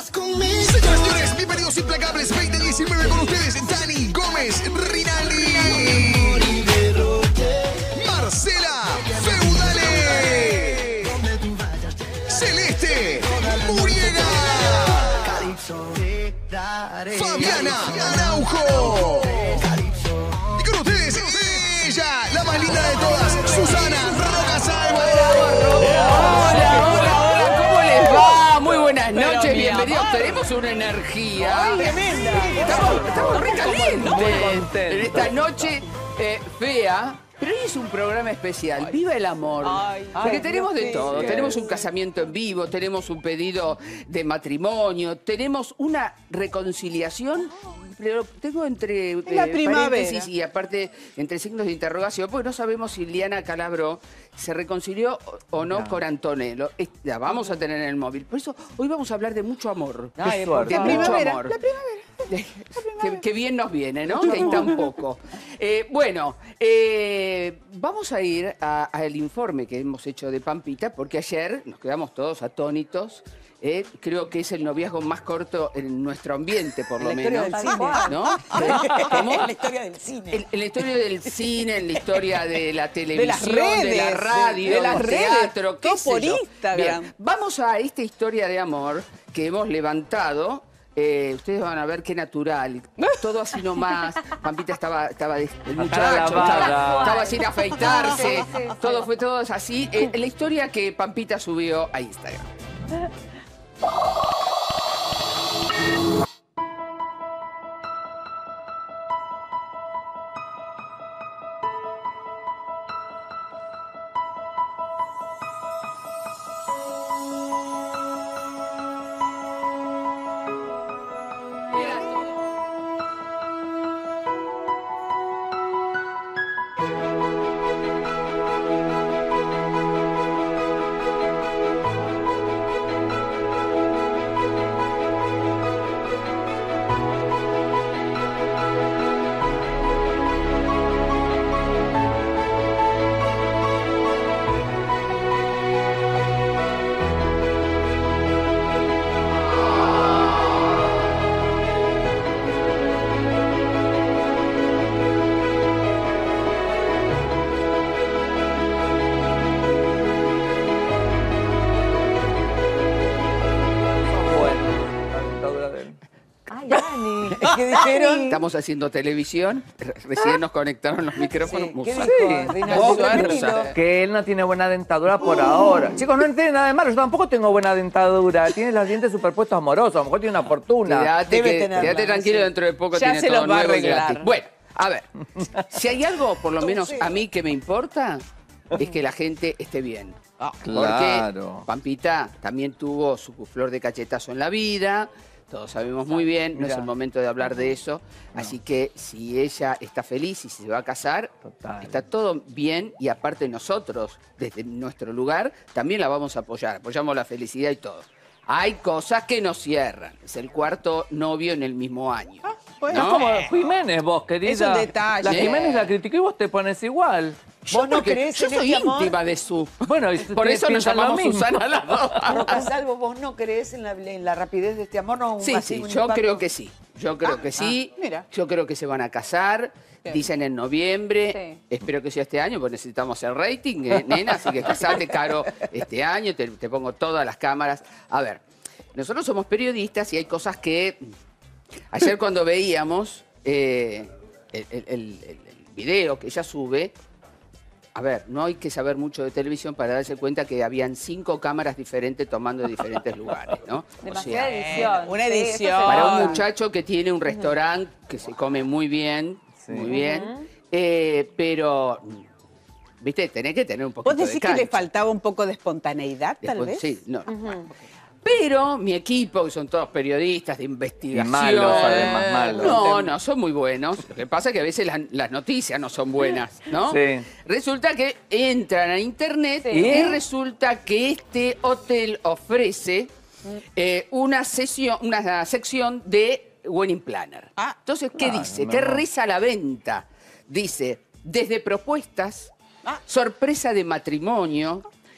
vas conmigo. Señoras y señores, bienvenidos Implacables 2019 con ustedes, Dani Gómez Rinaldi, Marcela Feudale, Celeste Muriega, Fabiana Araujo. Y con ustedes, ella, la más linda de todas, Susana Roca Saibo. Hola, ¿cómo les va? Muy buenas noches, bienvenidos. Tenemos una energía. ¡Ay, tremenda! Estamos re calientes Muy contentos. en esta noche fea. Pero hoy es un programa especial. ¡Viva el amor! Porque tenemos de todo. Tenemos un casamiento en vivo, tenemos un pedido de matrimonio, tenemos una reconciliación. Pero tengo entre paréntesis y aparte entre signos de interrogación, porque no sabemos si Liana Calabró se reconcilió o no con Antonello. La vamos a tener en el móvil. Por eso hoy vamos a hablar de mucho amor. Ay, De mucho primavera. amor. La primavera. Que bien nos viene, ¿no? Que está un poco. Vamos a ir al informe que hemos hecho de Pampita, porque ayer nos quedamos todos atónitos. Creo que es el noviazgo más corto en nuestro ambiente, por lo menos. En la historia del cine. ¿No? ¿Cómo? En la historia del cine. En la historia del cine, en la historia de la televisión, redes, de la radio, de las del redes, teatro, qué todo sé por yo. Instagram. Bien, vamos a esta historia de amor que hemos levantado. Ustedes van a ver qué natural. Todo así nomás. Pampita estaba el muchacho, estaba sin afeitarse. Todo fue todo así. La historia que Pampita subió a Instagram. ¿Qué dijeron? Estamos haciendo televisión. Recién nos conectaron los micrófonos. Sí, ¿qué Musa. dijo? Rinaldi? Que él no tiene buena dentadura por ahora. Chicos, no entienden nada de malo. Yo tampoco tengo buena dentadura. Tiene los dientes superpuestos amorosos. A lo mejor tiene una fortuna. Quédate tranquilo, sí. dentro de poco Ya tiene se todo los va a nuevo y arreglar. gratis. Bueno, a ver. Si hay algo, por lo menos a mí, que me importa, es que la gente esté bien. Claro. Porque Pampita también tuvo su flor de cachetazo en la vida. Todos sabemos muy bien, no es el momento de hablar de eso. Así que si ella está feliz y se va a casar, está todo bien. Y aparte nosotros, desde nuestro lugar, también la vamos a apoyar. Apoyamos la felicidad y todo. Hay cosas que nos cierran. Es el cuarto novio en el mismo año. Bueno, ¿no? es como Jiménez, vos, querida. Es un detalle. La Jiménez la criticó y vos te pones igual. ¿Vos no Porque creés yo en soy este amor? íntima de su... Bueno, y Por eso nos piensan lo llamamos mismo. Susana las dos. Roca Salvo, ¿vos no creés en la rapidez de este amor? No, Sí, así, sí, un yo impacto. creo que sí. Yo creo que sí. mira. Yo creo que se van a casar. Bien. Dicen en noviembre. Sí. Espero que sea este año, porque necesitamos el rating, nena. Así que casate, Caro, este año. Te pongo todas las cámaras. A ver, nosotros somos periodistas y hay cosas que... Ayer cuando veíamos el video que ella sube... A ver, no hay que saber mucho de televisión para darse cuenta que habían 5 cámaras diferentes tomando de diferentes lugares, ¿no? Demasiada edición. una Sí, edición. eso se Para un nota. muchacho que tiene un restaurante que se come muy bien, pero, viste, tenés que tener un poquito ¿Vos de decís que cancha. le faltaba un poco de espontaneidad, tal Después, vez? sí, no. Pero mi equipo, que son todos periodistas de investigación... Malos, además, malos. No, son muy buenos. Lo que pasa es que a veces las noticias no son buenas, ¿no? Sí. Resulta que entran a internet Sí. y resulta que este hotel ofrece una sección de Wedding Planner. Ah, Entonces, ¿qué dice? ¿Qué reza la venta? Dice, desde propuestas, sorpresa de matrimonio,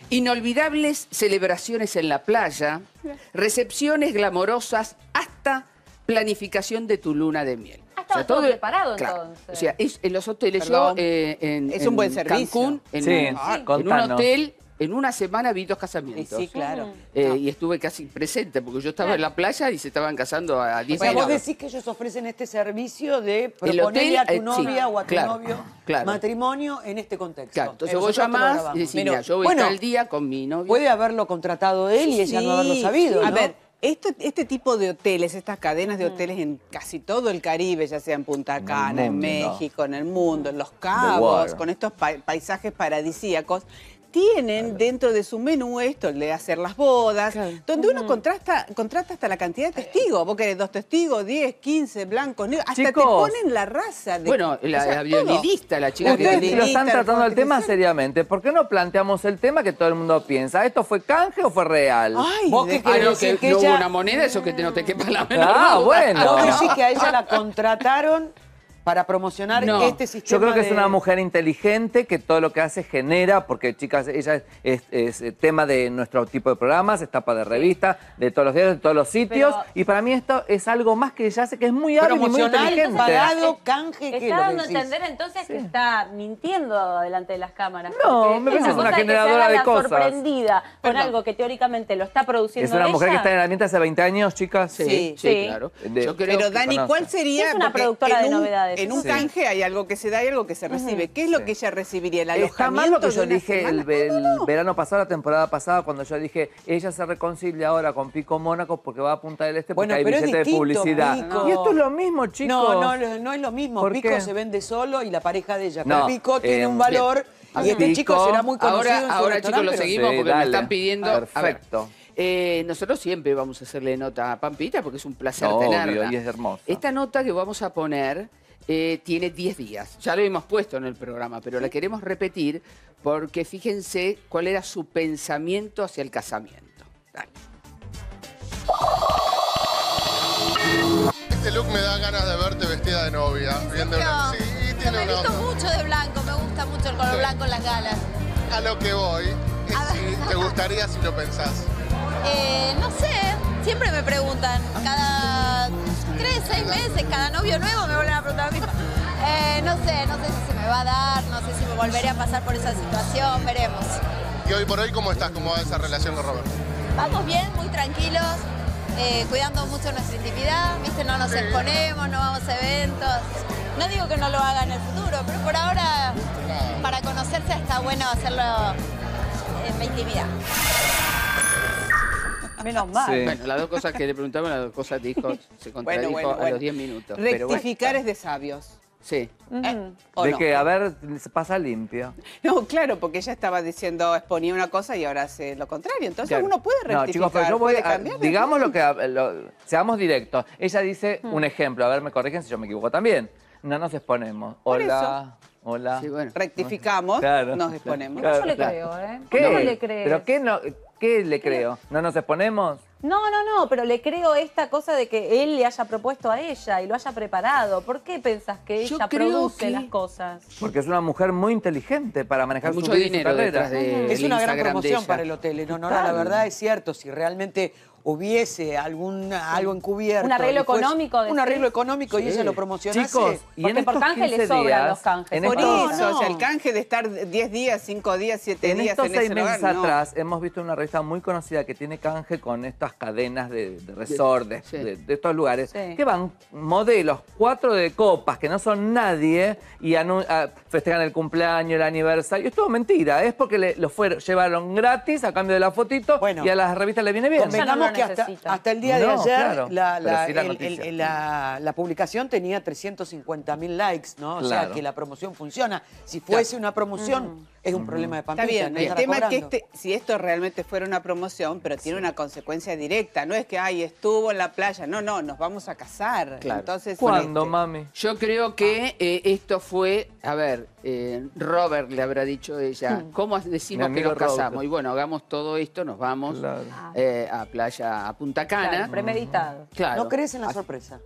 Inolvidables celebraciones en la playa, recepciones glamorosas, hasta planificación de tu luna de miel. Estaba todo preparado, claro. entonces. O sea, en los hoteles, Perdón. yo Es un buen servicio. Cancún, en un contanos. hotel, en una semana vi 2 casamientos. Sí, claro. Y estuve casi presente, porque yo estaba en la playa y se estaban casando a 10 O sea, vos minutos. decís que ellos ofrecen este servicio de El proponerle hotel, a tu sí, novia o a tu claro, novio claro. matrimonio en este contexto. Claro, entonces vos Nosotros te lo llamás grabamos. y decís, Pero, mira, yo voy bueno, tal día con mi novio. puede haberlo contratado él y ella no haberlo sabido, A ¿no? ver, este tipo de hoteles, estas cadenas de hoteles en casi todo el Caribe, ya sea en Punta Cana, en México, en el mundo, en Los Cabos, con estos paisajes paradisíacos, tienen dentro de su menú esto, el de hacer las bodas, donde uno contrata hasta la cantidad de testigos. Vos querés 2 testigos, 10, 15, blancos, negros, hasta Chicos. te ponen la raza. Bueno, la violinista, la chica que Ustedes violinista, lo están tratando el tema ser. seriamente. ¿Por qué no planteamos el tema que todo el mundo piensa? ¿Esto fue canje o fue real? Ay, ¿Vos qué Ah, querés no, decir? que Que no hubo ella- una moneda, eso que no te quepa la menor Ah, duda. bueno. Vos decís que a ella la contrataron para promocionar No. este sistema. Yo creo que es de- una mujer inteligente que todo lo que hace genera, porque chicas, ella es tema de nuestro tipo de programas, es tapa de revista, de todos los días, de todos los sitios, Pero- y para mí esto es algo más que ella hace, que es muy hábil y muy Promocional, inteligente. pagado, canje, ¿qué es Está lo dando que a decís? entender entonces que está mintiendo delante de las cámaras. No, porque me parece esa una cosa de que se generadora haga de la cosas. sorprendida con Perdón. algo que teóricamente lo está produciendo Es una mujer que ella. está en el ambiente hace 20 años, chicas. Sí, Sí. claro. De- Yo creo Pero que- Dani, conoce. ¿cuál sería? Es una Porque productora de en un- novedades. En un Sí. canje hay algo que se da y algo que se recibe. ¿Qué es lo que ella recibiría? ¿El Está mal alojamiento lo que de yo una dije semana? el verano pasado, la temporada pasada, cuando yo dije, ella se reconcilia ahora con Pico Mónaco porque va a Punta del Este porque Bueno, hay pero es billete de distinto, publicidad. Pico. Y esto es lo mismo, chicos. No es lo mismo. ¿Por Pico qué? se vende solo y la pareja de ella. No, Pero Pico tiene un valor bien. y este Pico, chico será muy conocido en su Ahora chicos, lo restaurante, pero- seguimos Sí, porque me dale. están pidiendo. Perfecto. A ver, nosotros siempre vamos a hacerle nota a Pampita porque es un placer Obvio, tenerla. y es hermosa. Esta nota que vamos a poner tiene 10 días. Ya lo hemos puesto en el programa, pero la queremos repetir porque fíjense cuál era su pensamiento hacia el casamiento. Dale. Este look me da ganas de verte vestida de novia. Bien de una... Sí, Yo tiene me he una visto onda. mucho de blanco, me gusta mucho el color Sí. blanco en las galas. A lo que voy es A ver. si te gustaría si lo pensás. No sé, siempre me preguntan, cada 3, 6 meses, cada novio nuevo me vuelven a preguntar lo mismo. No sé si se me va a dar, no sé si me volveré a pasar por esa situación, veremos. Y hoy por hoy, ¿cómo estás? ¿Cómo va esa relación con Robert? Vamos bien, muy tranquilos, cuidando mucho nuestra intimidad, ¿viste? No nos exponemos, no vamos a eventos. No digo que no lo haga en el futuro, pero por ahora, para conocerse está bueno hacerlo en la intimidad. Menos mal. Sí. Bueno, las dos cosas que le preguntamos, las dos cosas dijo, se contradijo Bueno. a los 10 minutos. pero bueno. Rectificar es de sabios. Sí. ¿O De no? que, a ver, se pasa limpio. No, claro, porque ella estaba diciendo, exponía una cosa y ahora hace lo contrario. Entonces Claro. uno puede rectificar, No, chicos, pero yo voy puede a, cambiar. digamos lo que, seamos directos. Ella dice un ejemplo, a ver, me corrigen si yo me equivoco también. No nos exponemos. Por Hola, hola. Sí, bueno. Rectificamos, Claro, nos exponemos. claro. Yo le Claro. creo, ¿eh? ¿Qué? ¿Cómo le crees? ¿Pero qué, no, qué le creo? ¿No nos exponemos? No, pero le creo esta cosa de que él le haya propuesto a ella y lo haya preparado. ¿Por qué pensás que Yo ella creo produce que- las cosas? Porque es una mujer muy inteligente para manejar Hay su mucho vida y su dinero carrera. detrás de Es una gran Instagram de promoción ella. para el hotel. En honor a la verdad es cierto, si realmente hubiese algo encubierto. Un arreglo y fuese- económico, Un decís. arreglo económico y Sí. ella lo promocionase. Chicos, y en Porque por estos canje le 15 sobran días, los canjes. en Por estos- eso, no. o sea, el canje de estar 10 días, 5 días, 7 En días estos en 6 ese lugar, meses no. atrás hemos visto una revista muy conocida que tiene canje con estas cadenas de resort, Sí. de estos lugares, Sí. que van modelos, 4 de copas, que no son nadie, y festejan el cumpleaños, el aniversario. Es todo mentira, es porque los llevaron gratis a cambio de la fotito Bueno. y a las revistas les viene bien. Conven- Convengamos no lo que hasta, necesita. hasta el día de No, ayer claro, la, pero sí la el- noticia. la publicación tenía 350.000 likes, ¿no? O sea Claro. que la promoción funciona. Si fuese una promoción, es un problema de Está Pampita. bien, no el estará tema es que cobrando. si esto realmente fuera una promoción, pero tiene una consecuencia directa, no es que, ay, estuvo en la playa, no, nos vamos a casar. Claro. Entonces, ¿Cuándo, mami? Yo creo que esto fue, a ver, Robert le habrá dicho ella, ¿cómo decimos Mi que amigo nos casamos? Robert. Y bueno, hagamos todo esto, nos vamos Claro. a playa, a Punta Cana. Claro, premeditado. Claro. ¿No crees en la sorpresa?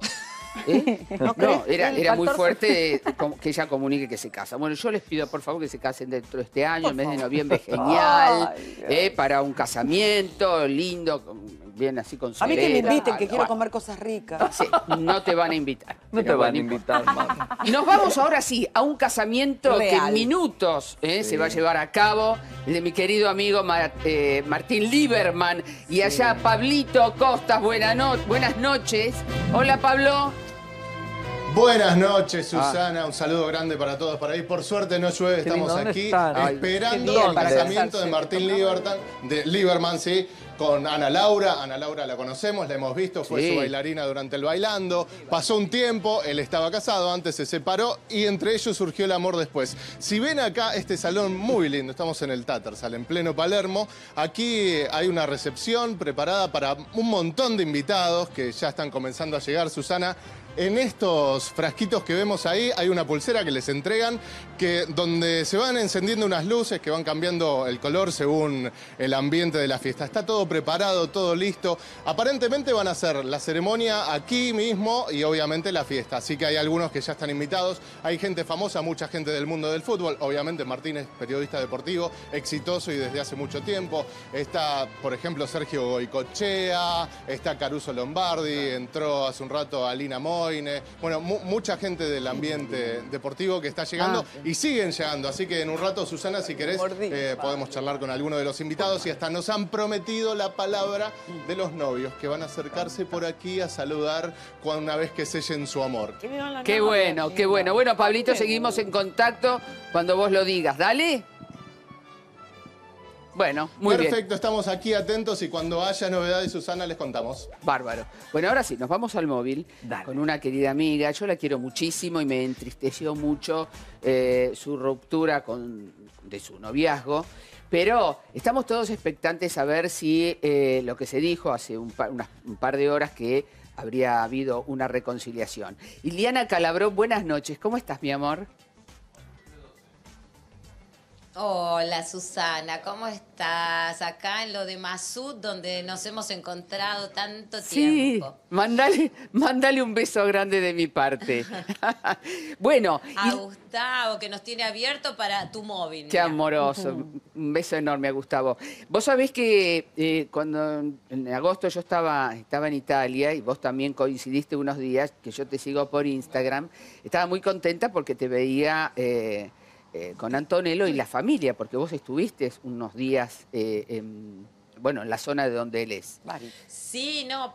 No, era muy factor fuerte que ella comunique que se casa. Bueno, yo les pido por favor que se casen dentro de este año, el mes de noviembre, genial, para un casamiento lindo, bien así con A mí que me solera. inviten, que quiero Bueno, comer cosas ricas. sí, no te van a invitar. No te pero van a bueno, invitar, mami. y nos vamos ahora sí a un casamiento que en Real. minutos se va a llevar a cabo, el de mi querido amigo Martín Lieberman. Y allá Pablito Costas, buenas noches. Hola Pablo. Buenas noches, Susana. Un saludo grande para todos por ahí. Por suerte no llueve, Qué estamos lindo, ¿dónde aquí están? Ay, esperando qué el lindo. casamiento de ¿Dónde? Martín Lieberman, sí, con Ana Laura. Ana Laura la conocemos, la hemos visto, fue Sí. su bailarina durante el Bailando. Pasó un tiempo, él estaba casado, antes se separó y entre ellos surgió el amor después. Si ven acá este salón muy lindo, estamos en el Tattersall, en pleno Palermo. Aquí hay una recepción preparada para un montón de invitados que ya están comenzando a llegar, Susana. En estos frasquitos que vemos ahí hay una pulsera que les entregan donde se van encendiendo unas luces que van cambiando el color según el ambiente de la fiesta. Está todo preparado, todo listo. Aparentemente van a hacer la ceremonia aquí mismo y obviamente la fiesta. Así que hay algunos que ya están invitados. Hay gente famosa, mucha gente del mundo del fútbol. Obviamente Martín es periodista deportivo, exitoso y desde hace mucho tiempo. Está, por ejemplo, Sergio Goicoechea, está Caruso Lombardi, entró hace un rato Alina Moine. Bueno, mucha gente del ambiente deportivo que está llegando y siguen llegando. Así que en un rato, Susana, si querés, podemos charlar con alguno de los invitados y hasta nos han prometido la palabra de los novios que van a acercarse por aquí a saludar una vez que sellen su amor. Qué bueno, qué bueno. Bueno, Pablito, seguimos en contacto cuando vos lo digas. Dale. Bueno, muy bien. Perfecto, estamos aquí atentos y cuando haya novedades, Susana, les contamos. Bárbaro. Bueno, ahora sí, nos vamos al móvil Dale. con una querida amiga. Yo la quiero muchísimo y me entristeció mucho su ruptura de su noviazgo. Pero estamos todos expectantes a ver si lo que se dijo hace un par de horas que habría habido una reconciliación. Iliana Calabró, buenas noches. ¿Cómo estás, mi amor? Hola Susana, ¿cómo estás? Acá en lo de Masud, donde nos hemos encontrado tanto tiempo. Mándale un beso grande de mi parte. Bueno. A Gustavo, que nos tiene abierto para tu móvil. Qué mirá. amoroso. Un beso enorme a Gustavo. Vos sabés que cuando en agosto yo estaba en Italia y vos también coincidiste unos días, que yo te sigo por Instagram, estaba muy contenta porque te veía con Antonello y la familia, porque vos estuviste unos días en la zona de donde él es. Sí, no,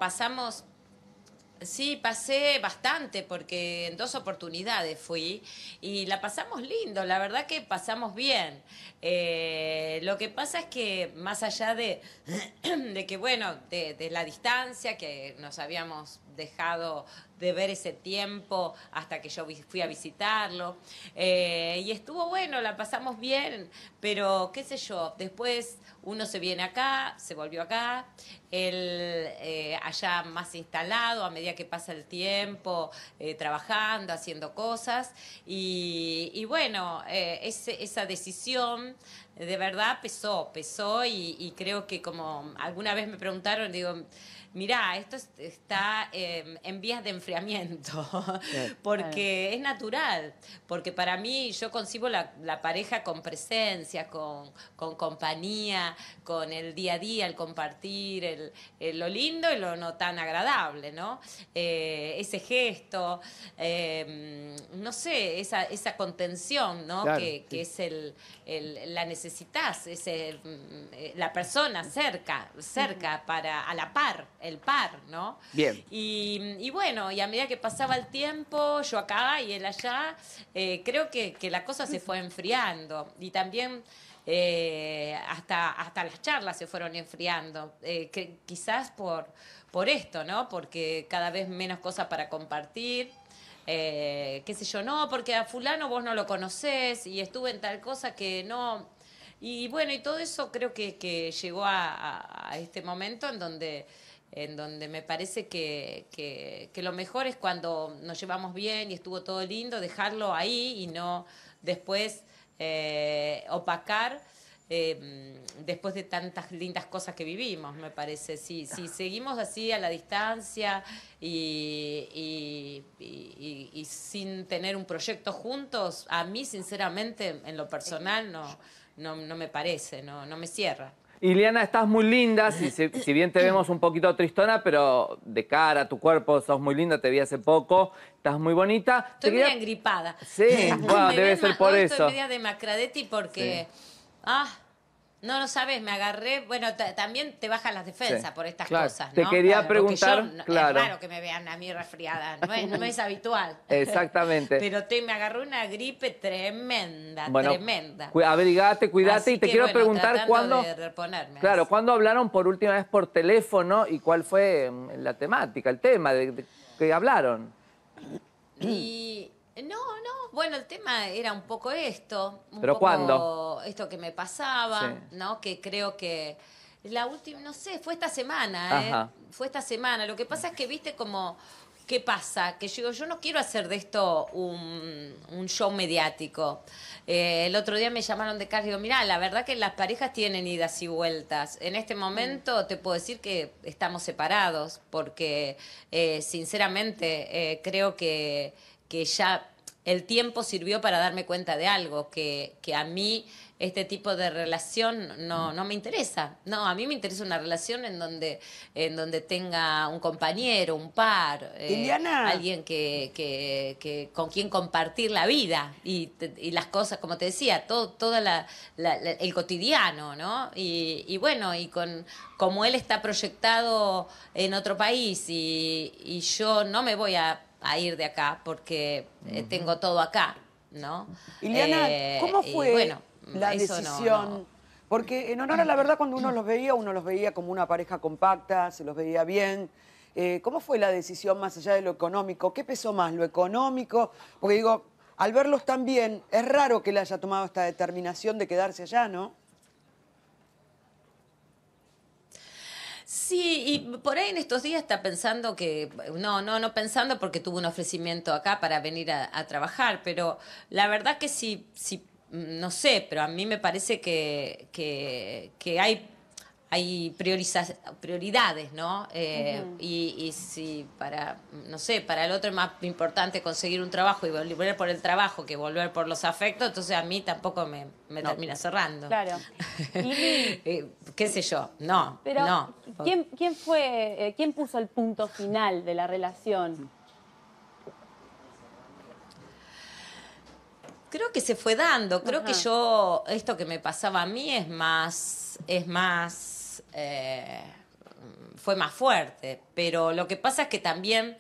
pasé bastante porque en 2 oportunidades fui y la pasamos lindo, la verdad que pasamos bien. Lo que pasa es que más allá de que, bueno, de la distancia que nos habíamos dejado de ver ese tiempo hasta que yo fui a visitarlo, y estuvo bueno, la pasamos bien, pero qué sé yo, después uno se viene acá, se volvió acá, él allá más instalado a medida que pasa el tiempo, trabajando, haciendo cosas, y bueno, esa decisión de verdad pesó y creo que como alguna vez me preguntaron, digo, mirá, esto está en vías de enfriamiento, porque es natural, porque para mí yo concibo la pareja con presencia, con compañía, con el día a día, el compartir, lo lindo y lo no tan agradable, ¿no? Ese gesto, no sé, esa contención, ¿no? Claro, que es la necesitas, la persona cerca, a la par, el par, ¿no? Bien. Y bueno, y a medida que pasaba el tiempo, yo acá y él allá, creo que la cosa se fue enfriando. Y también hasta las charlas se fueron enfriando. Quizás por esto, ¿no? Porque cada vez menos cosas para compartir. Qué sé yo, no, porque a fulano vos no lo conocés y estuve en tal cosa que no... Y bueno, y todo eso creo que llegó a este momento en donde me parece que lo mejor es cuando nos llevamos bien y estuvo todo lindo, dejarlo ahí y no después opacar después de tantas lindas cosas que vivimos, me parece. Si seguimos así a la distancia y sin tener un proyecto juntos, a mí, sinceramente, en lo personal, no me parece, no me cierra. Iliana, estás muy linda, si bien te vemos un poquito tristona, pero de cara, tu cuerpo, sos muy linda, te vi hace poco, estás muy bonita. Estoy media engripada. Sí, bueno, debe ser por eso. Estoy media de Macradetti porque... Sí. No sabes, me agarré... Bueno, también te bajan las defensas por estas cosas, ¿no? Te quería preguntar, claro. Es raro que me vean a mí resfriada, no es habitual. Exactamente. Pero me agarró una gripe tremenda, tremenda. Abrigate, cuidate. Así y te quiero preguntar cuándo... de reponerme. Claro, ¿cuándo hablaron por última vez por teléfono y cuál fue la temática, el tema de que hablaron? Bueno, el tema era un poco esto. ¿Pero cuándo? Esto que me pasaba, sí. ¿No? Que creo que la última, no sé, fue esta semana, Fue esta semana. Lo que pasa es que, viste, como... ¿Qué pasa? Que yo no quiero hacer de esto un show mediático. El otro día me llamaron de casa y digo, mirá, la verdad que las parejas tienen idas y vueltas. En este momento te puedo decir que estamos separados porque, sinceramente, creo que ya el tiempo sirvió para darme cuenta de algo, que a mí este tipo de relación no me interesa. No, a mí me interesa una relación en donde tenga un compañero, un par, alguien que con quien compartir la vida y las cosas, como te decía, todo el cotidiano, ¿no? Y bueno, y como él está proyectado en otro país y yo no me voy a ir de acá porque tengo todo acá, ¿no? Iliana, ¿cómo fue la decisión? Porque en honor a la verdad, cuando uno los veía como una pareja compacta, se los veía bien. ¿Cómo fue la decisión más allá de lo económico? ¿Qué pesó más, lo económico? Porque digo, al verlos tan bien, es raro que él haya tomado esta determinación de quedarse allá, ¿no? Sí, y por ahí en estos días está pensando que, no pensando porque tuvo un ofrecimiento acá para venir a trabajar, pero la verdad que sí, no sé, pero a mí me parece que hay prioridades, ¿no? Y si para el otro es más importante conseguir un trabajo y volver por el trabajo que volver por los afectos, entonces a mí tampoco me termina cerrando. Claro. ¿Qué sé yo? No, pero no. ¿Quién puso el punto final de la relación? Creo que se fue dando. Creo que esto que me pasaba a mí fue más fuerte. Pero lo que pasa es que también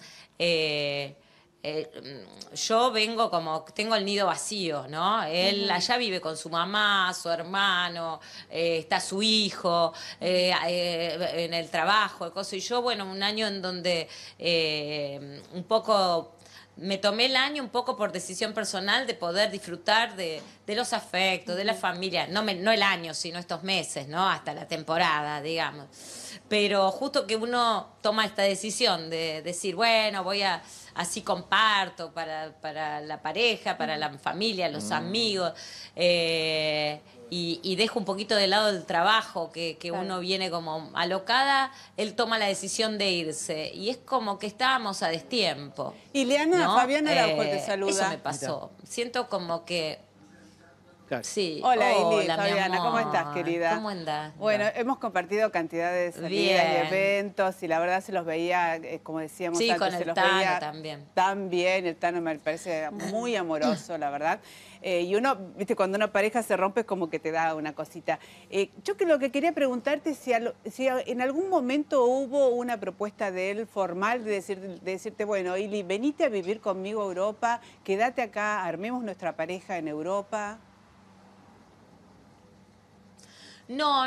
yo vengo tengo el nido vacío, ¿no? Él allá vive con su mamá, su hermano, está su hijo, en el trabajo, y yo, bueno, un año en donde un poco... Me tomé el año un poco por decisión personal de poder disfrutar de los afectos, de la familia. No el año, sino estos meses, ¿no? Hasta la temporada, digamos. Pero justo que uno toma esta decisión de decir, bueno, así comparto para la pareja, para la familia, los amigos, y dejo un poquito de lado el trabajo, que uno viene como alocada, él toma la decisión de irse. Y es como que estábamos a destiempo. Ileana, ¿no? Fabián Araujo te saluda. Eso me pasó. Mirá. Siento como que... Claro. Sí. Hola, Fabiana, ¿cómo estás, querida? ¿Cómo andás? Bueno, hemos compartido cantidad de salidas y eventos y la verdad se los veía, como decíamos antes, con se los Tano veía también. Tan bien, el Tano me parece muy amoroso, la verdad. Y uno, viste, cuando una pareja se rompe es como que te da una cosita. Yo lo que quería preguntarte es si en algún momento hubo una propuesta de él formal de decirte, bueno, Ili, venite a vivir conmigo a Europa, quédate acá, armemos nuestra pareja en Europa. No.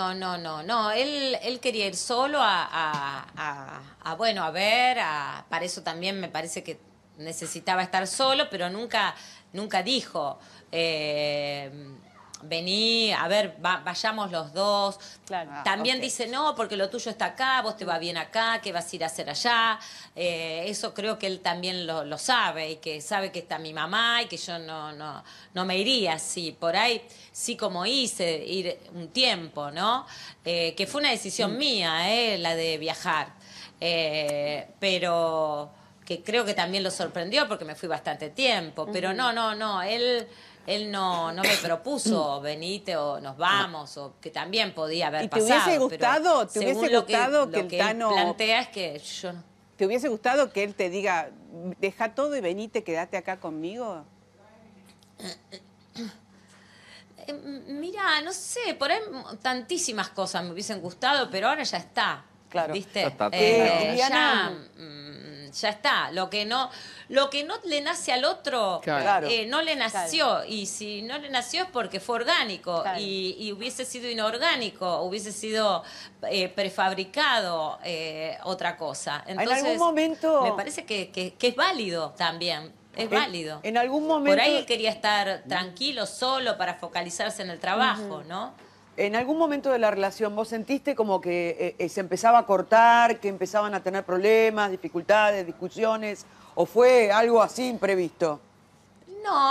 Él quería ir solo a ver, para eso también me parece que necesitaba estar solo, pero nunca dijo, vení, a ver, vayamos los dos. Claro. También dice, no, porque lo tuyo está acá, vos te va bien acá, ¿qué vas a ir a hacer allá? Eso creo que él también lo sabe, y que sabe que está mi mamá y que yo no me iría así. Por ahí sí, como hice, ir un tiempo, ¿no? Que fue una decisión mía, la de viajar. Pero que creo que también lo sorprendió porque me fui bastante tiempo. Pero no, él no me propuso venite o nos vamos, o que también podía haber pasado. ¿Y te hubiese gustado, que el Tano plantea es que yo no. ¿Te hubiese gustado que él te diga, deja todo y venite, quédate acá conmigo? Mira, no sé, por ahí tantísimas cosas me hubiesen gustado, pero ahora ya está. Claro. ¿Viste? Ya está. Ya está. Lo que no le nace al otro, Claro. no le nació. Y si no le nació es porque fue orgánico. Claro. Y hubiese sido inorgánico, hubiese sido prefabricado, otra cosa. Entonces, algún momento- me parece que es válido también. Es válido. En algún momento... Por ahí él quería estar tranquilo, solo, para focalizarse en el trabajo, ¿no? En algún momento de la relación, ¿vos sentiste como que se empezaba a cortar, que empezaban a tener problemas, dificultades, discusiones? ¿O fue algo así imprevisto? No,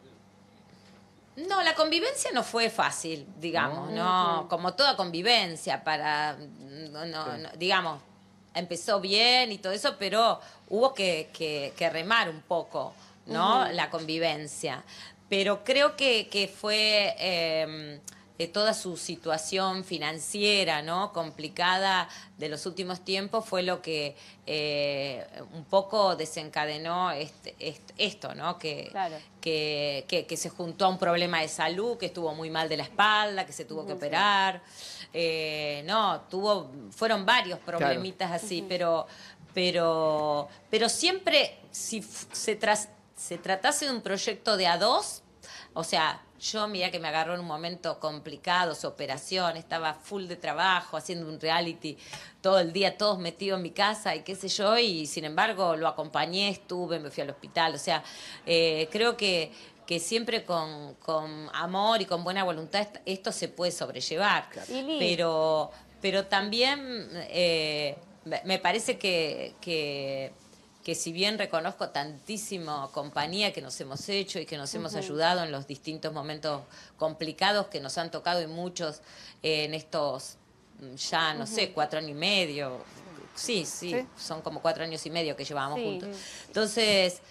la convivencia no fue fácil, digamos, no, como toda convivencia, digamos, empezó bien y todo eso, pero hubo que remar un poco, ¿no? La convivencia. Pero creo que fue toda su situación financiera, ¿no? Complicada de los últimos tiempos, fue lo que un poco desencadenó esto, ¿no? Claro. Que se juntó a un problema de salud, que estuvo muy mal de la espalda, que se tuvo que operar. Fueron varios problemitas así, pero siempre, si se tratase de un proyecto de a dos, o sea, yo, mira que me agarró en un momento complicado, su operación, estaba full de trabajo, haciendo un reality todo el día, todos metidos en mi casa y qué sé yo, y sin embargo lo acompañé, me fui al hospital, o sea, creo que siempre con amor y con buena voluntad esto se puede sobrellevar. Pero también me parece que si bien reconozco tantísima compañía que nos hemos hecho y que nos hemos ayudado en los distintos momentos complicados que nos han tocado, y muchos en estos ya, no sé, 4 años y medio. Sí, son como 4 años y medio que llevábamos juntos. Entonces,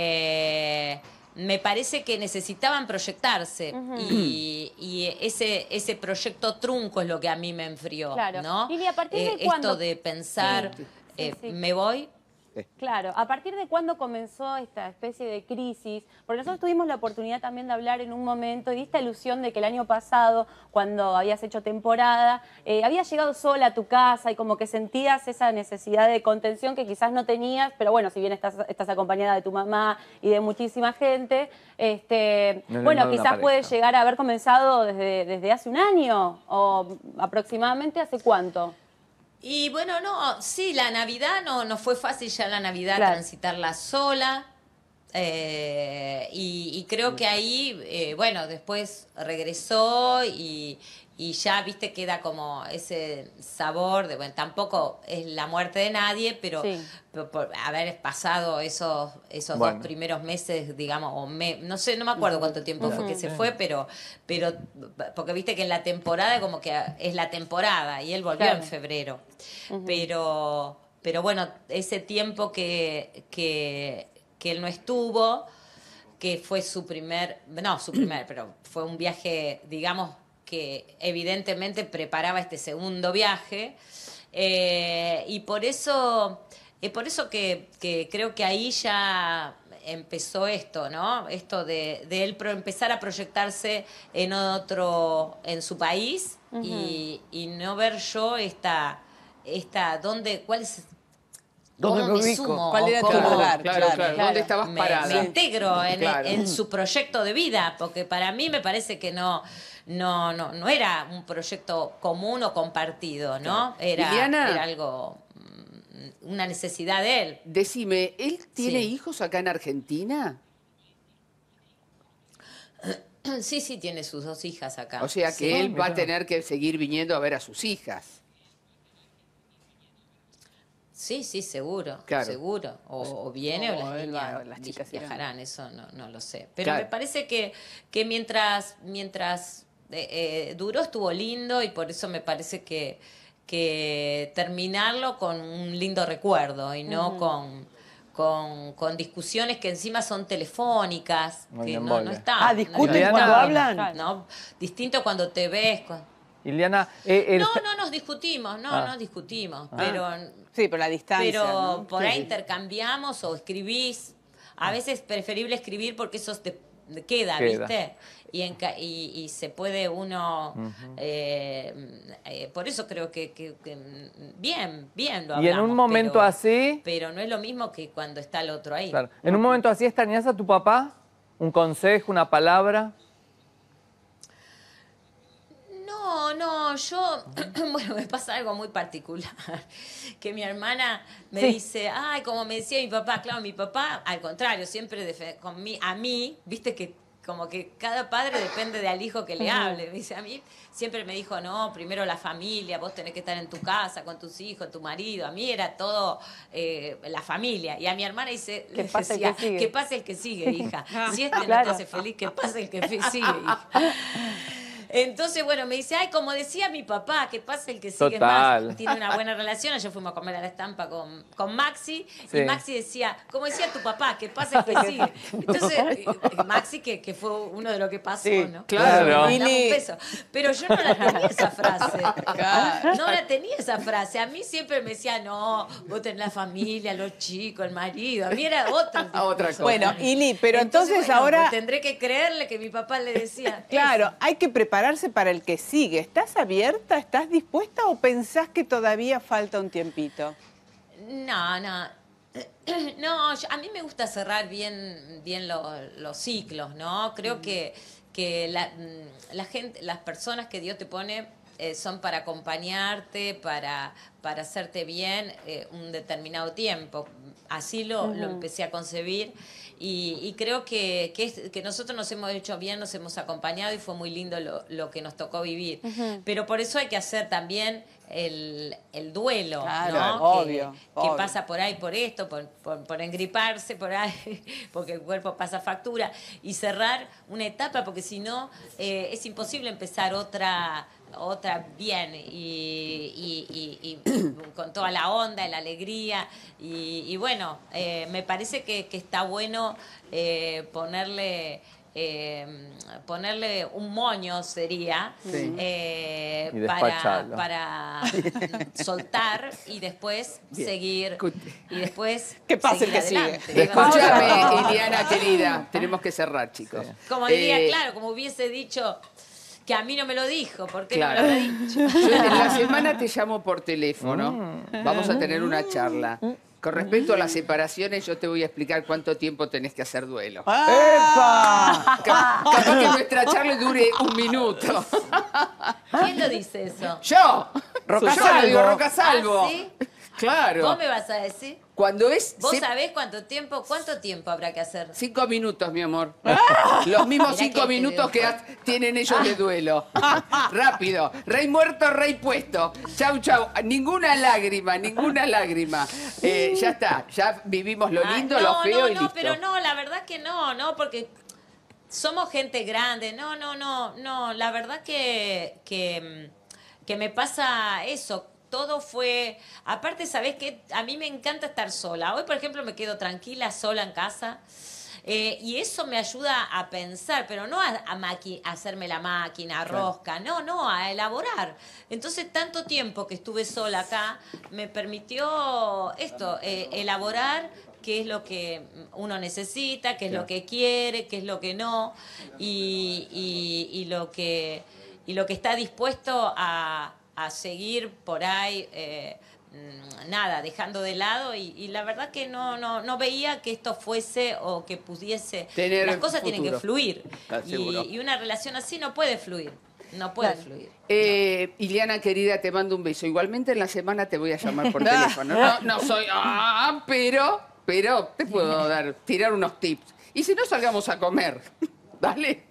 me parece que necesitaban proyectarse y ese proyecto trunco es lo que a mí me enfrió, ¿no? Lili, ¿a partir de cuándo? Esto de pensar, me voy. Claro, ¿a partir de cuándo comenzó esta especie de crisis? Porque nosotros tuvimos la oportunidad también de hablar en un momento y de esta ilusión de que el año pasado, cuando habías hecho temporada, habías llegado sola a tu casa y como que sentías esa necesidad de contención que quizás no tenías, pero bueno, si bien estás acompañada de tu mamá y de muchísima gente, quizás puede llegar a haber comenzado desde hace un año o aproximadamente, ¿hace cuánto? Y bueno, sí, la Navidad no fue fácil ya la Navidad transitarla sola. Y creo que ahí, después regresó y ya, viste, queda como ese sabor de, tampoco es la muerte de nadie, pero por haber pasado esos 2 primeros meses, digamos, no sé, no me acuerdo cuánto tiempo fue que se fue, pero porque viste que en la temporada como que es la temporada y él volvió en febrero. Pero bueno, ese tiempo que él no estuvo, que fue pero fue un viaje, digamos, que evidentemente preparaba este segundo viaje, y por eso que creo que ahí ya empezó esto, ¿no? Esto de él empezar a proyectarse en su país, y no ver yo cuál es. ¿Dónde me ubico? Sumo, ¿Cuál era tu lugar? Claro. ¿Dónde estabas parada? Me integro en su proyecto de vida, porque para mí me parece que no era un proyecto común o compartido, ¿no? Era algo, una necesidad de él. Decime, ¿él tiene hijos acá en Argentina? Sí, tiene sus 2 hijas acá. O sea que Sí. él va a tener que seguir viniendo a ver a sus hijas. Sí, seguro, Claro. seguro. O viene o las él niñas va, o las chicas viajarán, eso no lo sé. Pero Claro. me parece que mientras duró estuvo lindo y por eso me parece que terminarlo con un lindo recuerdo y no con discusiones que encima son telefónicas, Muy que bien, no vale. están. Ah, ¿discuten no cuando están, hablan? ¿no? Distinto cuando te ves. Iliana, No nos discutimos, no discutimos, pero... Sí, por la distancia. Pero ¿no? por ahí intercambiamos o escribís. A veces es preferible escribir porque eso te queda, ¿viste? Y se puede uno... por eso creo que bien lo hablamos. Y en un momento pero, así... Pero no es lo mismo que cuando está el otro ahí. Claro. En un momento así, ¿extrañas a tu papá? ¿Un consejo, una palabra? No, yo, bueno, me pasa algo muy particular, que mi hermana me dice, ay, como me decía mi papá, claro, mi papá, al contrario, siempre a mí, viste que como que cada padre depende del hijo que le hable, me dice a mí, siempre me dijo, no, primero la familia, vos tenés que estar en tu casa, con tus hijos, tu marido, a mí era todo la familia, y a mi hermana dice, Que pase el que sigue. que pase el que sigue, hija, si este no te Claro. hace feliz, que pase el que sigue, hija. Entonces, bueno, me dice, ay, como decía mi papá, que pase el que sigue Total. más. Tiene una buena relación. Ayer fuimos a comer a la Estampa con Maxi. Sí. Y Maxi decía, como decía tu papá, que pase el que sigue. Entonces, Maxi, que fue uno de lo que pasó, Sí, ¿no? claro. Le mandamos Ili. un beso. Pero yo no la tenía esa frase. Claro. No la tenía esa frase. A mí siempre me decía, no, vos tenés la familia, los chicos, el marido. A mí era Otra cosa. Bueno, Ili, pero entonces bueno, ahora... pues tendré que creerle que mi papá le decía. Claro, hay que prepararse para el que sigue. ¿Estás abierta? ¿Estás dispuesta o pensás que todavía falta un tiempito? No, a mí me gusta cerrar bien los ciclos, ¿no? Creo que la gente, las personas que Dios te pone son para acompañarte, para hacerte bien un determinado tiempo. Así lo empecé a concebir y creo que nosotros nos hemos hecho bien, nos hemos acompañado y fue muy lindo lo que nos tocó vivir. Pero por eso hay que hacer también el duelo, Claro, ¿no? obvio, Que obvio. pasa por ahí, por esto, por engriparse, por ahí, porque el cuerpo pasa factura y cerrar una etapa, porque si no es imposible empezar otra bien y con toda la onda, la alegría y bueno, me parece que está bueno ponerle un moño sería Sí. Y despacharlo. para soltar y después Bien. seguir y después Que pase el seguir que sigue. adelante. Escúchame, Iliana querida, tenemos que cerrar, chicos. Como diría, Eh, claro, como hubiese dicho que a mí no me lo dijo, ¿por qué Claro. no me lo habrá dicho? Yo en la semana te llamo por teléfono. Vamos a tener una charla. Con respecto a las separaciones, yo te voy a explicar cuánto tiempo tenés que hacer duelo. ¡Epa! Capaz que nuestra charla dure 1 minuto. ¿Quién lo dice eso? ¡Yo! Yo le digo Roca Salvo. ¿Ah, sí? Claro. ¿Vos me vas a decir? Cuando es... ¿Vos sabés cuánto tiempo habrá que hacer? 5 minutos, mi amor. Los mismos Mirá 5 que minutos que tienen ellos de duelo. Rápido. Rey muerto, rey puesto. Chau, chau. Ninguna lágrima, ninguna lágrima. Ya está. Ya vivimos lo lindo, lo feo y listo. Pero no, la verdad que no, porque somos gente grande. No. La verdad que me pasa eso. Todo fue... Aparte, ¿sabés qué? A mí me encanta estar sola. Hoy, por ejemplo, me quedo tranquila, sola en casa. Y eso me ayuda a pensar, pero no a hacerme la máquina, a rosca. No, a elaborar. Entonces, tanto tiempo que estuve sola acá, me permitió esto, elaborar qué es lo que uno necesita, qué es lo que quiere, qué es lo que no, y lo que está dispuesto a seguir por ahí, dejando de lado y la verdad que no veía que esto fuese o que pudiese... Tener Las cosas futuro. tienen que fluir Seguro. y una relación así no puede fluir, no puede fluir. Iliana, querida, te mando un beso. Igualmente en la semana te voy a llamar por teléfono. No soy... pero te puedo tirar unos tips. Y si no, salgamos a comer. Dale.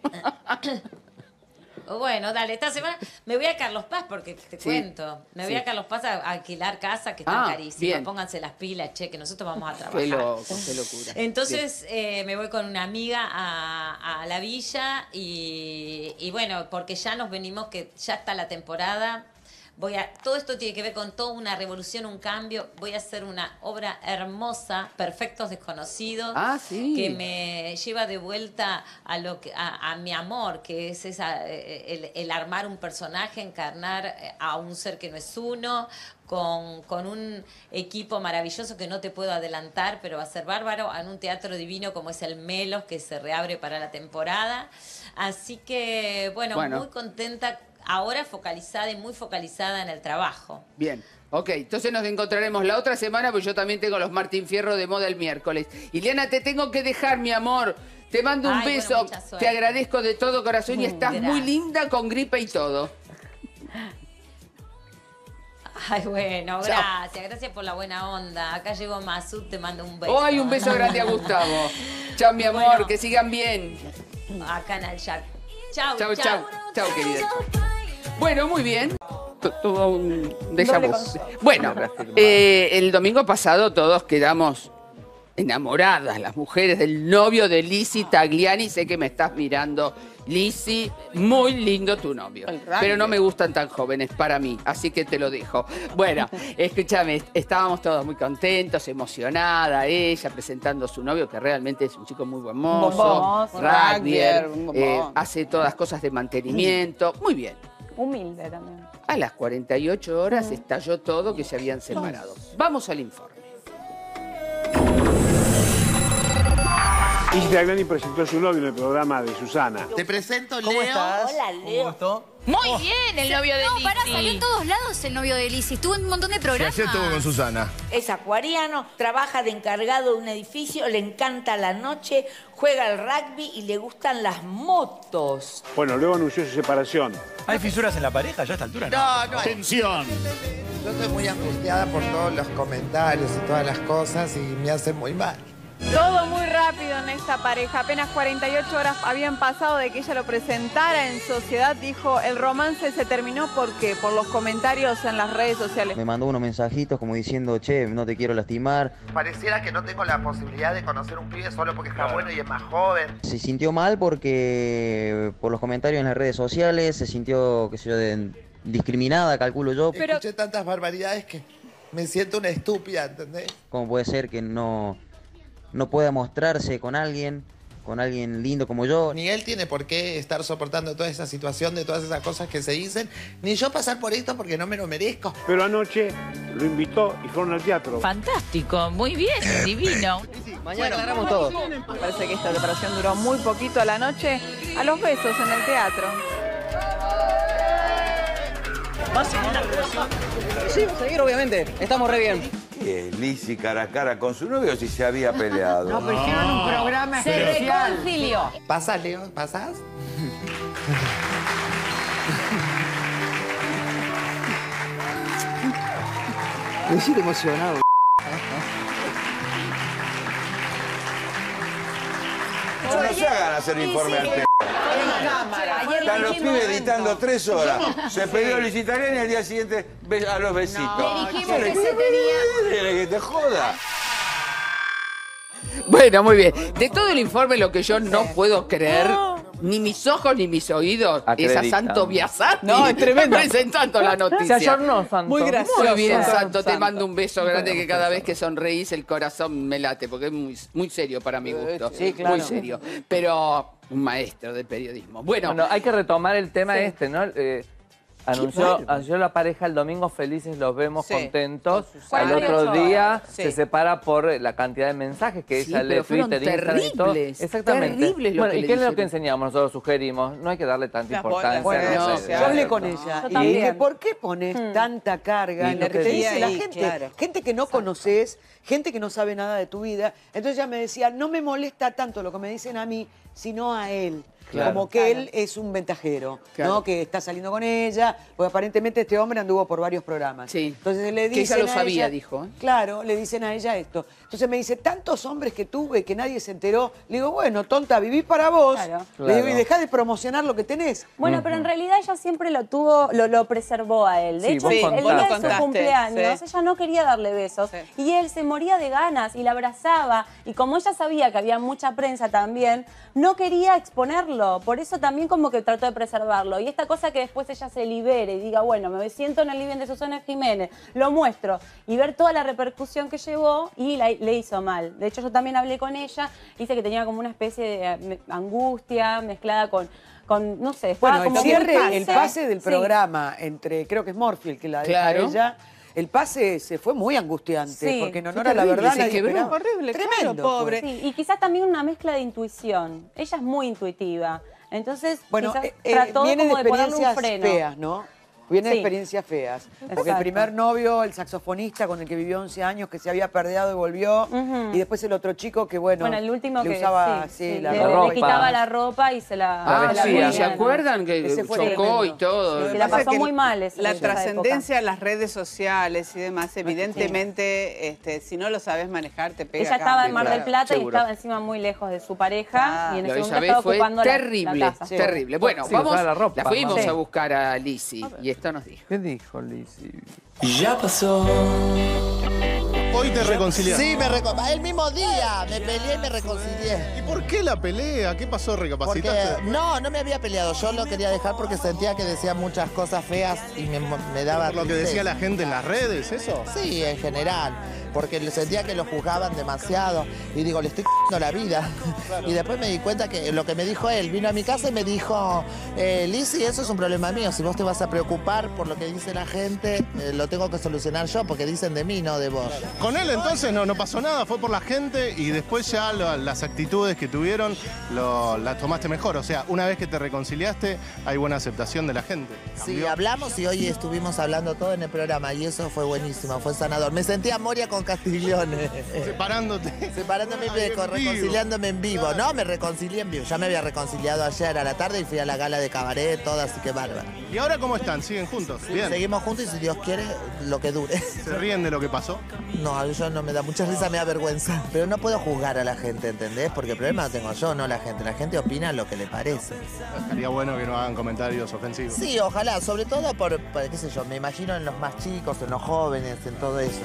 Bueno, dale, esta semana me voy a Carlos Paz porque te cuento. Me voy a Carlos Paz a alquilar casa que están carísimas. Bien. Pónganse las pilas, che, que nosotros vamos a trabajar. Qué loco, qué locura. Entonces me voy con una amiga a la villa y bueno, porque ya nos venimos, que ya está la temporada. Todo esto tiene que ver con toda una revolución, un cambio. Voy a hacer una obra hermosa, Perfectos Desconocidos, que me lleva de vuelta a mi amor, que es el armar un personaje, encarnar a un ser que no es uno, con un equipo maravilloso que no te puedo adelantar, pero va a ser bárbaro, en un teatro divino como es el Melos, que se reabre para la temporada. Así que, bueno. Muy contenta. Ahora focalizada y muy focalizada en el trabajo. Bien. Ok, entonces nos encontraremos la otra semana, porque yo también tengo los Martín Fierro de moda el miércoles. Ileana, te tengo que dejar, mi amor. Te mando un beso. Bueno, te agradezco de todo corazón y estás muy linda con gripe y todo. Ay, bueno, gracias. Gracias por la buena onda. Acá llegó Masud, te mando un beso. Ay, un beso grande a Gustavo. Chao, mi amor, bueno, que sigan bien. Acá en el chat. Chau, chau. Chau, chau, querida. Bueno, muy bien. Todo un déjà vu. Bueno, el domingo pasado todos quedamos enamoradas, las mujeres, del novio de Lizzy Tagliani. Sé que me estás mirando, Lizzy, muy lindo tu novio. Pero no me gustan tan jóvenes para mí, así que te lo dejo. Bueno, escúchame, estábamos todos muy contentos, emocionada, ella presentando a su novio, que realmente es un chico muy buen mozo, rugbyer, hace todas las cosas de mantenimiento, muy bien. Humilde también. A las 48 horas estalló todo, que se habían separado. Vamos al informe. Lizzy Tagliani presentó a su novio en el programa de Susana. Te presento, Leo. ¿Cómo estás? Hola, Leo. Muy bien, el novio de Lizzy. No, pará, salió en todos lados el novio de Lizzy. Estuvo en un montón de programas. Sí, estuvo con Susana. Es acuariano, trabaja de encargado de un edificio, le encanta la noche, juega al rugby y le gustan las motos. Bueno, luego anunció su separación. ¿Hay fisuras en la pareja ya a esta altura? No. Atención. Yo estoy muy angustiada por todos los comentarios y todas las cosas y me hace muy mal. Todo muy rápido en esta pareja. Apenas 48 horas habían pasado de que ella lo presentara en sociedad. Dijo, el romance se terminó. ¿Por qué? Por los comentarios en las redes sociales. Me mandó unos mensajitos como diciendo, che, no te quiero lastimar. Pareciera que no tengo la posibilidad de conocer un pibe solo porque está bueno y es más joven. Se sintió mal porque por los comentarios en las redes sociales se sintió, qué sé yo, discriminada, calculo yo. Pero... Escuché tantas barbaridades que me siento una estúpida, ¿entendés? ¿Cómo puede ser que no pueda mostrarse con alguien lindo como yo? Ni él tiene por qué estar soportando toda esa situación de todas esas cosas que se dicen, ni yo pasar por esto porque no me lo merezco. Pero anoche lo invitó y fueron al teatro. Fantástico, muy bien, divino. Mañana aclaramos todo. Parece que esta separación duró muy poquito a la noche. A los besos en el teatro. ¿Vas a seguir la relación? Sí, vamos a seguir, obviamente. Estamos re bien. Lizzy cara a cara con su novio si se había peleado. No, pero hicieron un programa especial. Se reconcilió. ¿Pasas, Leo? ¿Pasas? Me siento emocionado. No se hagan hacer informe al tema. Están los pibes editando 3 horas. Se peleó Lizzy Tagliani y al día siguiente a los besitos. No, le dijimos que se tenía... Que te joda. Bueno, muy bien. De todo el informe, lo que yo no puedo creer, ni mis ojos ni mis oídos, es a Santo Biasati. No, es tremendo. Presentando la noticia. Se ayornó, Santo. Muy gracioso. Muy bien, Santo. Te mando un beso grande que cada vez que sonreís el corazón me late, porque es muy serio para mi gusto. Sí, claro. Muy serio. Pero un maestro del periodismo. Bueno, hay que retomar el tema ¿no? Anunció la pareja el domingo, felices los vemos, contentos. Al otro día se separa por la cantidad de mensajes que ella le Twitter, Instagram y todo. Exactamente. Terribles lo que ¿y qué es lo que enseñamos? Nosotros sugerimos, no hay que darle tanta importancia. Bueno, yo hablé con ella y le dije, ¿por qué pones tanta carga en lo que te dice la gente? Claro. Gente que no conoces, gente que no sabe nada de tu vida. Entonces ella me decía, no me molesta tanto lo que me dicen a mí, sino a él. Claro. Como que él es un ventajero, ¿no? Que está saliendo con ella, porque aparentemente este hombre anduvo por varios programas. Sí. Entonces le dicen que ella lo sabía, dijo. Claro, le dicen a ella esto. Entonces me dice, tantos hombres que tuve que nadie se enteró. Le digo, bueno, tonta, viví para vos. Claro. Le digo, y dejá de promocionar lo que tenés. Bueno, pero en realidad ella siempre lo preservó a él. De hecho, el día de su cumpleaños, ella no quería darle besos. Y él se moría de ganas y la abrazaba. Y como ella sabía que había mucha prensa también, no quería exponerlo. Por eso también como que trató de preservarlo. Y esta cosa que después ella se libere y diga, bueno, me siento en el living de Susana Jiménez, lo muestro. Y ver toda la repercusión que llevó y le hizo mal. De hecho, yo también hablé con ella, dice que tenía como una especie de angustia mezclada con no sé, bueno, como el pase del programa entre, creo que es Morphy el que la deja a ella. El pase se fue muy angustiante, porque en honor a la verdad se quebró. Horrible, tremendo, claro, pobre. Sí, y quizás también una mezcla de intuición. Ella es muy intuitiva. Entonces, bueno, quizás trató viene como de de ponerle un experiencias freno. feas, ¿no? Viene de experiencias feas. Porque el primer novio, el saxofonista con el que vivió 11 años, que se había perdido y volvió. Y después el otro chico que, bueno, el último le que usaba le quitaba la ropa y se la sí, ¿se acuerdan? Que chocó y todo. Se la pasó muy mal. La trascendencia de las redes sociales y demás, evidentemente, si no lo sabes manejar, te pega. Ella estaba en Mar del Plata y estaba encima muy lejos de su pareja. Y en ese momento estaba ocupando la casa. Terrible. Bueno, vamos, la fuimos a buscar a Lizzy. Y esto nos dijo. ¿Qué dijo Lizzy? Ya pasó. Hoy te reconciliaste. Sí, el mismo día me peleé y me reconcilié. ¿Y por qué la pelea? ¿Qué pasó? ¿Recapacitaste? Porque no me había peleado. Yo lo quería dejar porque sentía que decía muchas cosas feas y me daba... ¿Por lo que decía la gente en las redes, eso? Sí, en general. Porque sentía que lo juzgaban demasiado. Y digo, le estoy c***ando la vida. Claro. Y después me di cuenta que lo que me dijo él, vino a mi casa y me dijo, Lizzy, eso es un problema mío. Si vos te vas a preocupar por lo que dice la gente, lo tengo que solucionar yo, porque dicen de mí, no de vos. Con él entonces no pasó nada, fue por la gente y después ya las actitudes que tuvieron las tomaste mejor. O sea, una vez que te reconciliaste, hay buena aceptación de la gente. Sí, hablamos y hoy estuvimos hablando todo en el programa y eso fue buenísimo, fue sanador. Me sentía Moria con Castiglione. Separándote. Separándome, reconciliándome en vivo. No, me reconcilié en vivo. Ya me había reconciliado ayer a la tarde y fui a la gala de cabaret, todo, así que bárbaro. ¿Y ahora cómo están? ¿Siguen juntos? Sí, bien. Seguimos juntos y si Dios quiere, lo que dure. ¿Se ríen de lo que pasó? No, yo no me da mucha risa, me da vergüenza. Pero no puedo juzgar a la gente, ¿entendés? Porque el problema lo tengo yo, no la gente. La gente opina lo que le parece. Estaría bueno que no hagan comentarios ofensivos. Sí, ojalá, sobre todo por qué sé yo, me imagino en los más chicos, en los jóvenes, en todo eso.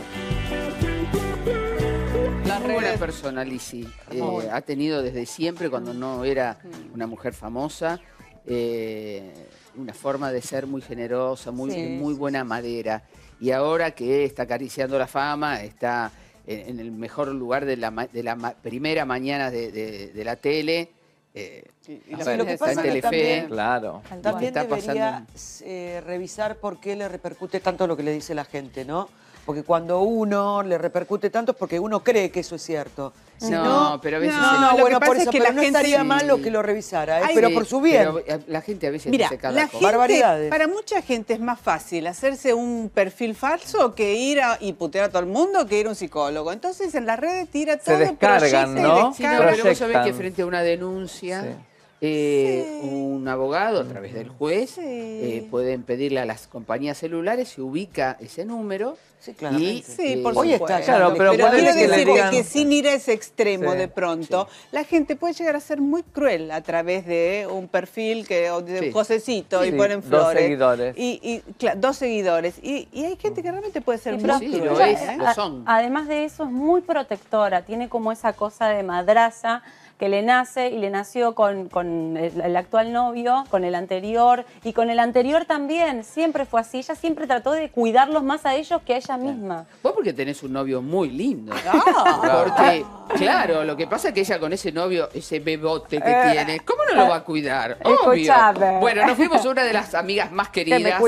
Muy buena persona, Lizzy. Ha tenido desde siempre, cuando no era una mujer famosa, una forma de ser muy generosa, muy buena madera. Y ahora que está acariciando la fama, está en el mejor lugar de la primera mañana de la tele. Lo que pasa es que también debería revisar por qué le repercute tanto lo que le dice la gente, ¿no? Porque cuando uno le repercute tanto es porque uno cree que eso es cierto. Si no, pero a veces... bueno, por eso, pero no estaría mal lo que lo revisara, pero por su bien. Pero la gente a veces dice cada cosa. Barbaridades. Para mucha gente es más fácil hacerse un perfil falso que ir y putear a todo el mundo, que ir a un psicólogo. Entonces en las redes tira todo. Se descargan, ¿no? Sí, pero vos sabés que frente a una denuncia... un abogado a través del juez pueden pedirle a las compañías celulares, se ubica ese número y por supuesto. Claro, pero quiero decir que sin ir a ese extremo de pronto, la gente puede llegar a ser muy cruel a través de un perfil de Josecito y ponen flores. 2 seguidores. Claro, 2 seguidores. Y hay gente que realmente puede ser muy cruel. Lo son. Además de eso es muy protectora, tiene como esa cosa de madraza que le nace y le nació con el actual novio, con el anterior y con el anterior también. Siempre fue así. Ella siempre trató de cuidarlos más a ellos que a ella misma. Vos porque tenés un novio muy lindo. Porque, claro, lo que pasa es que ella con ese novio, ese bebote que tiene, ¿cómo no lo va a cuidar? Obvio. Bueno, nos fuimos a una de las amigas más queridas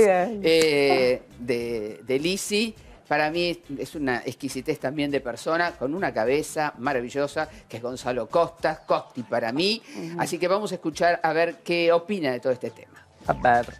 de Lizzy. Para mí es una exquisitez también de persona, con una cabeza maravillosa, que es Gonzalo Costas, Costi para mí. Así que vamos a escuchar a ver qué opina de todo este tema. A ver.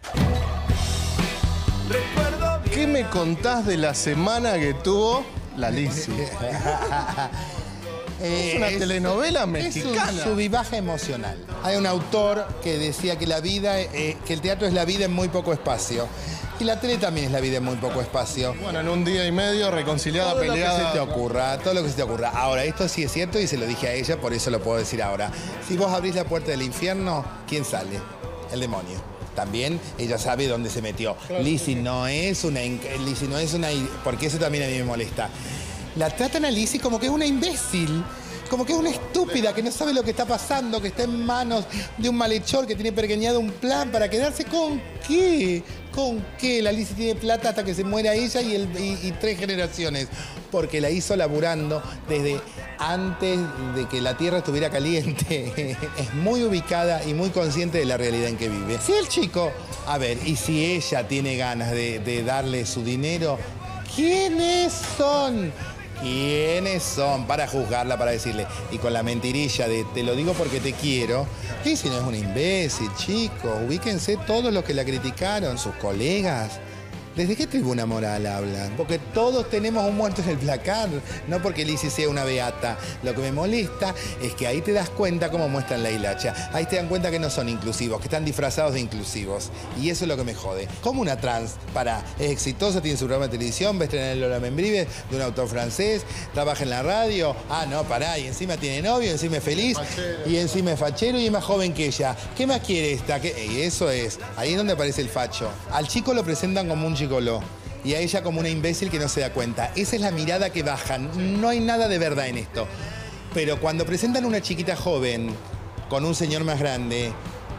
¿Qué me contás de la semana que tuvo la Lizzy? Es una telenovela mexicana. Es un subibaja emocional. Hay un autor que decía que la vida, que el teatro es la vida en muy poco espacio. Y la tele también es la vida en muy poco espacio. Bueno, en un día y medio, reconciliada, todo peleada. Todo lo que se te ocurra, todo lo que se te ocurra. Ahora, esto sí es cierto y se lo dije a ella, por eso lo puedo decir ahora. Si vos abrís la puerta del infierno, ¿quién sale? El demonio. También ella sabe dónde se metió. Claro. Lizzy no es una... Porque eso también a mí me molesta. La tratan a Lizzy como que es una imbécil. Como que es una estúpida que no sabe lo que está pasando, que está en manos de un malhechor que tiene pergeñado un plan para quedarse con qué. ¿Con qué? La Lizzy tiene plata hasta que se muera ella y 3 generaciones. Porque la hizo laburando desde antes de que la tierra estuviera caliente. Es muy ubicada y muy consciente de la realidad en que vive. Si el chico, a ver, y si ella tiene ganas de darle su dinero, ¿quiénes son? ¿Quiénes son para juzgarla, para decirle? Y con la mentirilla de te lo digo porque te quiero. Lizzy no es un imbécil, chicos. Ubíquense todos los que la criticaron, sus colegas. ¿Desde qué tribuna moral hablan? Porque todos tenemos un muerto en el placar, no porque Lizzy sea una beata. Lo que me molesta es que ahí te das cuenta cómo muestran la hilacha. Ahí te dan cuenta que no son inclusivos, que están disfrazados de inclusivos. Y eso es lo que me jode. Como una trans, es exitosa, tiene su programa de televisión, va a estrenar el Lola Membrives de un autor francés, trabaja en la radio. Ah, no, pará, y encima tiene novio, encima es feliz, y encima es fachero y es más joven que ella. ¿Qué más quiere esta? Y eso es, ahí es donde aparece el facho. Al chico lo presentan como un gigoló y a ella como una imbécil que no se da cuenta. Esa es la mirada que bajan. No hay nada de verdad en esto. Pero cuando presentan a una chiquita joven con un señor más grande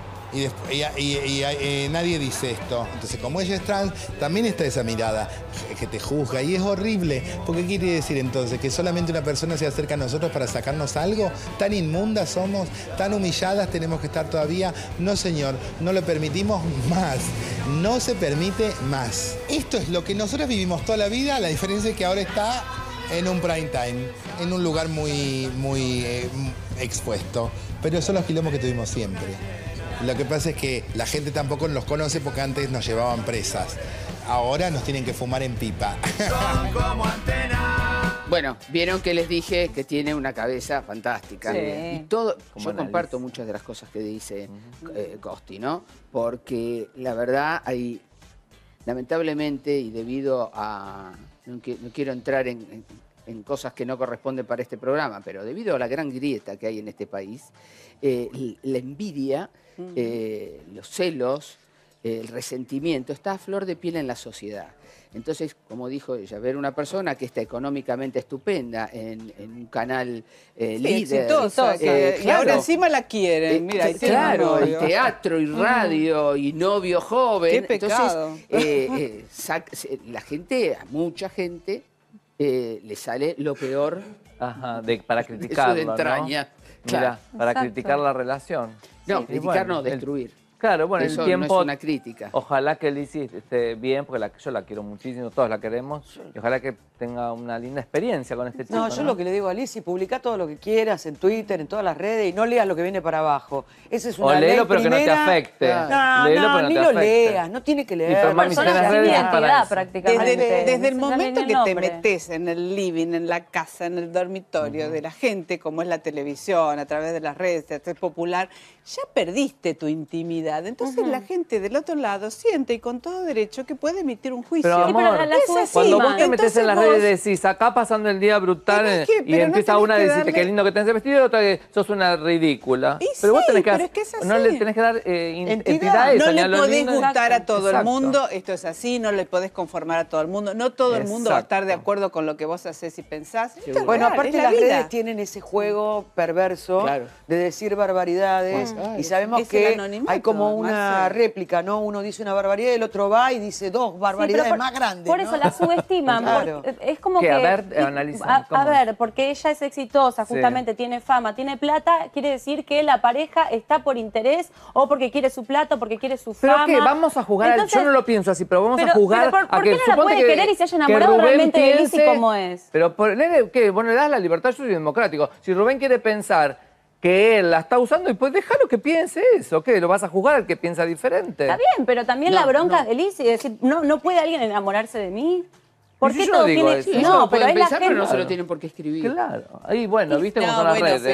y nadie dice esto. Entonces, como ella es trans, también está esa mirada que te juzga y es horrible. Porque ¿qué quiere decir entonces? ¿Que solamente una persona se acerca a nosotros para sacarnos algo? ¿Tan inmundas somos? ¿Tan humilladas tenemos que estar todavía? No, señor, no lo permitimos más. No se permite más. Esto es lo que nosotros vivimos toda la vida, la diferencia es que ahora está en un prime time, en un lugar muy expuesto. Pero son los quilombos que tuvimos siempre. Lo que pasa es que la gente tampoco los conoce porque antes nos llevaban presas. Ahora nos tienen que fumar en pipa. Son como antena. Bueno, vieron que les dije que tiene una cabeza fantástica. Sí. Y todo, yo comparto muchas de las cosas que dice Costi, ¿no? Porque la verdad hay, lamentablemente, y debido a... No quiero entrar en cosas que no corresponden para este programa, pero debido a la gran grieta que hay en este país, la envidia, los celos, el resentimiento, está a flor de piel en la sociedad. Entonces, como dijo ella, ver una persona que está económicamente estupenda en un canal líder. Exitosa, y ahora encima la quieren. Mira, claro, y teatro, y radio, y novio joven. Qué pecado. Entonces, la gente, a mucha gente, le sale lo peor. Ajá, para criticarlo, de entraña. ¿no? Mira, para criticar la relación. No, criticar no, destruir. Claro, bueno, eso el tiempo... no es una crítica. Ojalá que Lizzy esté bien, porque yo la quiero muchísimo, todos la queremos. Y ojalá que tenga una linda experiencia con este chico. No, yo lo que le digo a Lizzy, publica todo lo que quieras en Twitter, en todas las redes, y no leas lo que viene para abajo. Esa es una ley léelo, pero primera. Que no te afecte. No, ni lo leas, no tiene que leer. Personas sin identidad, prácticamente. Desde el momento que te metes en el living, en la casa, en el dormitorio de la gente, como es la televisión, a través de las redes, te haces popular, ya perdiste tu intimidad. Entonces la gente del otro lado siente, y con todo derecho, que puede emitir un juicio. Pero, amor, cuando vos te metés en las redes y decís, acá pasando el día brutal, y empieza una a decirte qué lindo que tenés el vestido, y otra que sos una ridícula. Pero vos tenés que no le tenés que dar entidad a eso. No le podés gustar a todo el mundo, esto es así, no le podés conformar a todo el mundo, no todo el mundo va a estar de acuerdo con lo que vos haces y pensás. Bueno, aparte las redes tienen ese juego perverso de decir barbaridades, y sabemos que hay como una réplica, ¿no? Uno dice una barbaridad y el otro va y dice 2 barbaridades más grandes. Por eso la subestiman. Claro. Es como que... A ver, analizan. A ver, porque ella es exitosa, justamente tiene fama, tiene plata, quiere decir que la pareja está por interés o porque quiere su plata o porque quiere su fama. Pero que vamos a jugar, yo no lo pienso así, pero vamos a jugar ¿por qué no la puede querer y se haya enamorado realmente de Lizzy como es? Pero ¿qué? Bueno, le das la libertad, yo soy democrático. Si Rubén quiere pensar que él la está usando, y pues déjalo que piense eso, ¿qué? ¿Lo vas a juzgar al que piensa diferente? Está bien, pero también la bronca de Lizzy, es decir, ¿no puede alguien enamorarse de mí? ¿Por qué todo tiene...? Eso no, pero es la gente... pero no se lo tienen por qué escribir. Claro. Ahí, bueno, viste cómo son las redes.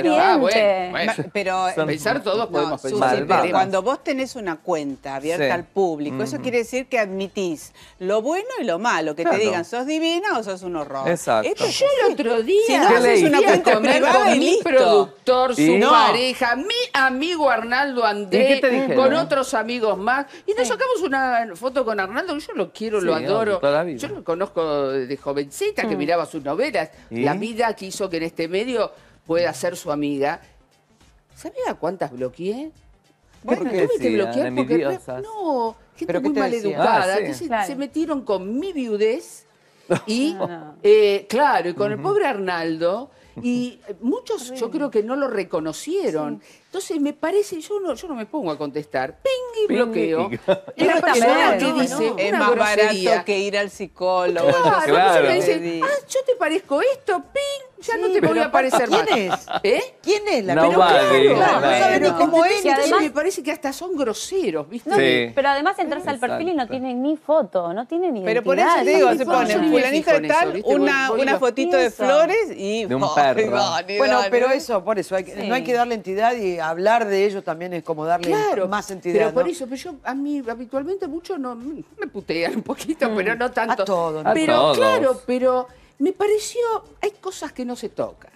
Pero pensar todos podemos pensar. Pero cuando vos tenés una cuenta abierta al público, eso quiere decir que admitís lo bueno y lo malo. Que te digan, sos divina o sos un horror. Exacto. Yo el otro día... Si no haces una cuenta privada con mi productor, su No. pareja, mi amigo Arnaldo André, con otros amigos más. Y nos sacamos una foto con Arnaldo, yo lo quiero, lo adoro. Toda la vida. Yo lo conozco de jovencita, que miraba sus novelas. La vida quiso que en este medio pueda ser su amiga. ¿Sabía cuántas bloqueé? Bueno, tuve que bloquear porque... No, gente muy maleducada. Entonces se metieron con mi viudez y, claro, y con el pobre Arnaldo. Y muchos yo creo que no lo reconocieron. Entonces me parece, yo no me pongo a contestar. Ping y bloqueo. Y la persona que dice es una más grosería. barato que ir al psicólogo. Claro. Me dice, yo te parezco esto, ping, ya no te voy a parecer más. ¿Quién es? ¿Quién es la no persona? No saben ni cómo es. Y además me parece que hasta son groseros, ¿viste? No, pero además entras al perfil y no tienen ni foto, no tienen ni Pero por eso te digo, se ponen fulanito de tal, una fotito de flores y... De un perro. Bueno, pero eso, por eso, no hay que darle entidad y hablar de ellos también es como darle más entidad. Pero por eso, a mí habitualmente mucho me putean un poquito, pero no tanto. A todos. Pero claro, pero me pareció, hay cosas que no se tocan.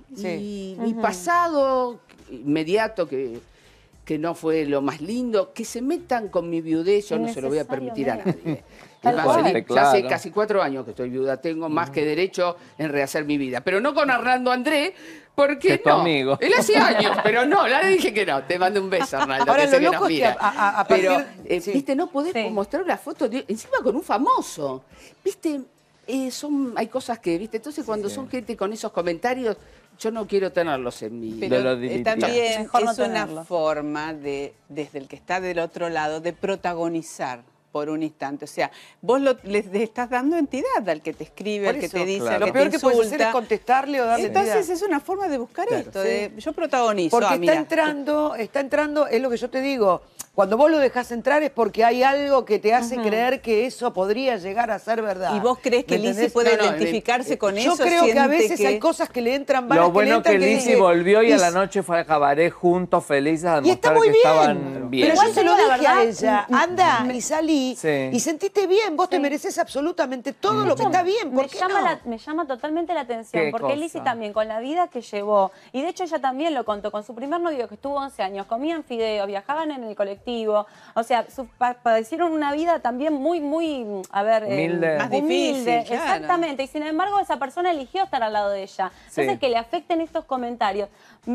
Y mi pasado inmediato, que no fue lo más lindo, que se metan con mi viudez, yo no se lo voy a permitir a nadie. Ya hace casi 4 años que estoy viuda, tengo más que derecho en rehacer mi vida. Pero no con Arnaldo André, porque no. Amigo. Él hace años, pero no, le dije que no. Te mando un beso, Arnaldo. Ahora, que sé lo que loco nos es que mira. Pero, viste, no podés mostrar la foto, encima con un famoso. Viste, hay cosas que, viste, entonces cuando son gente con esos comentarios, yo no quiero tenerlos en mi... Pero también es una forma desde el que está del otro lado, de protagonizar por un instante. O sea, vos le estás dando entidad al que te escribe, al que te dice, al que te insulta. Lo peor que puedes hacer es contestarle o darle entidad. Entonces es una forma de buscar esto, de yo protagonizo. Porque está entrando, es lo que yo te digo, cuando vos lo dejás entrar es porque hay algo que te hace creer que eso podría llegar a ser verdad. ¿Y vos crees que Lizzy puede identificarse con eso? Yo creo que a veces hay cosas que le entran malas. Lo bueno que Lizzy volvió y a la noche fue al cabaret juntos, felices, a demostrar que estaban bien. Pero yo se lo dije a ella, anda y salí y sentiste bien, vos te mereces absolutamente todo lo que está bien. ¿Por qué no? Me llama totalmente la atención, porque Lizzy también, con la vida que llevó, y de hecho ella también lo contó, con su primer novio que estuvo 11 años, comían fideos, viajaban en el colectivo, o sea, padecieron una vida también muy, a ver... humilde. Más difícil, exactamente, y sin embargo esa persona eligió estar al lado de ella. Entonces que le afecten estos comentarios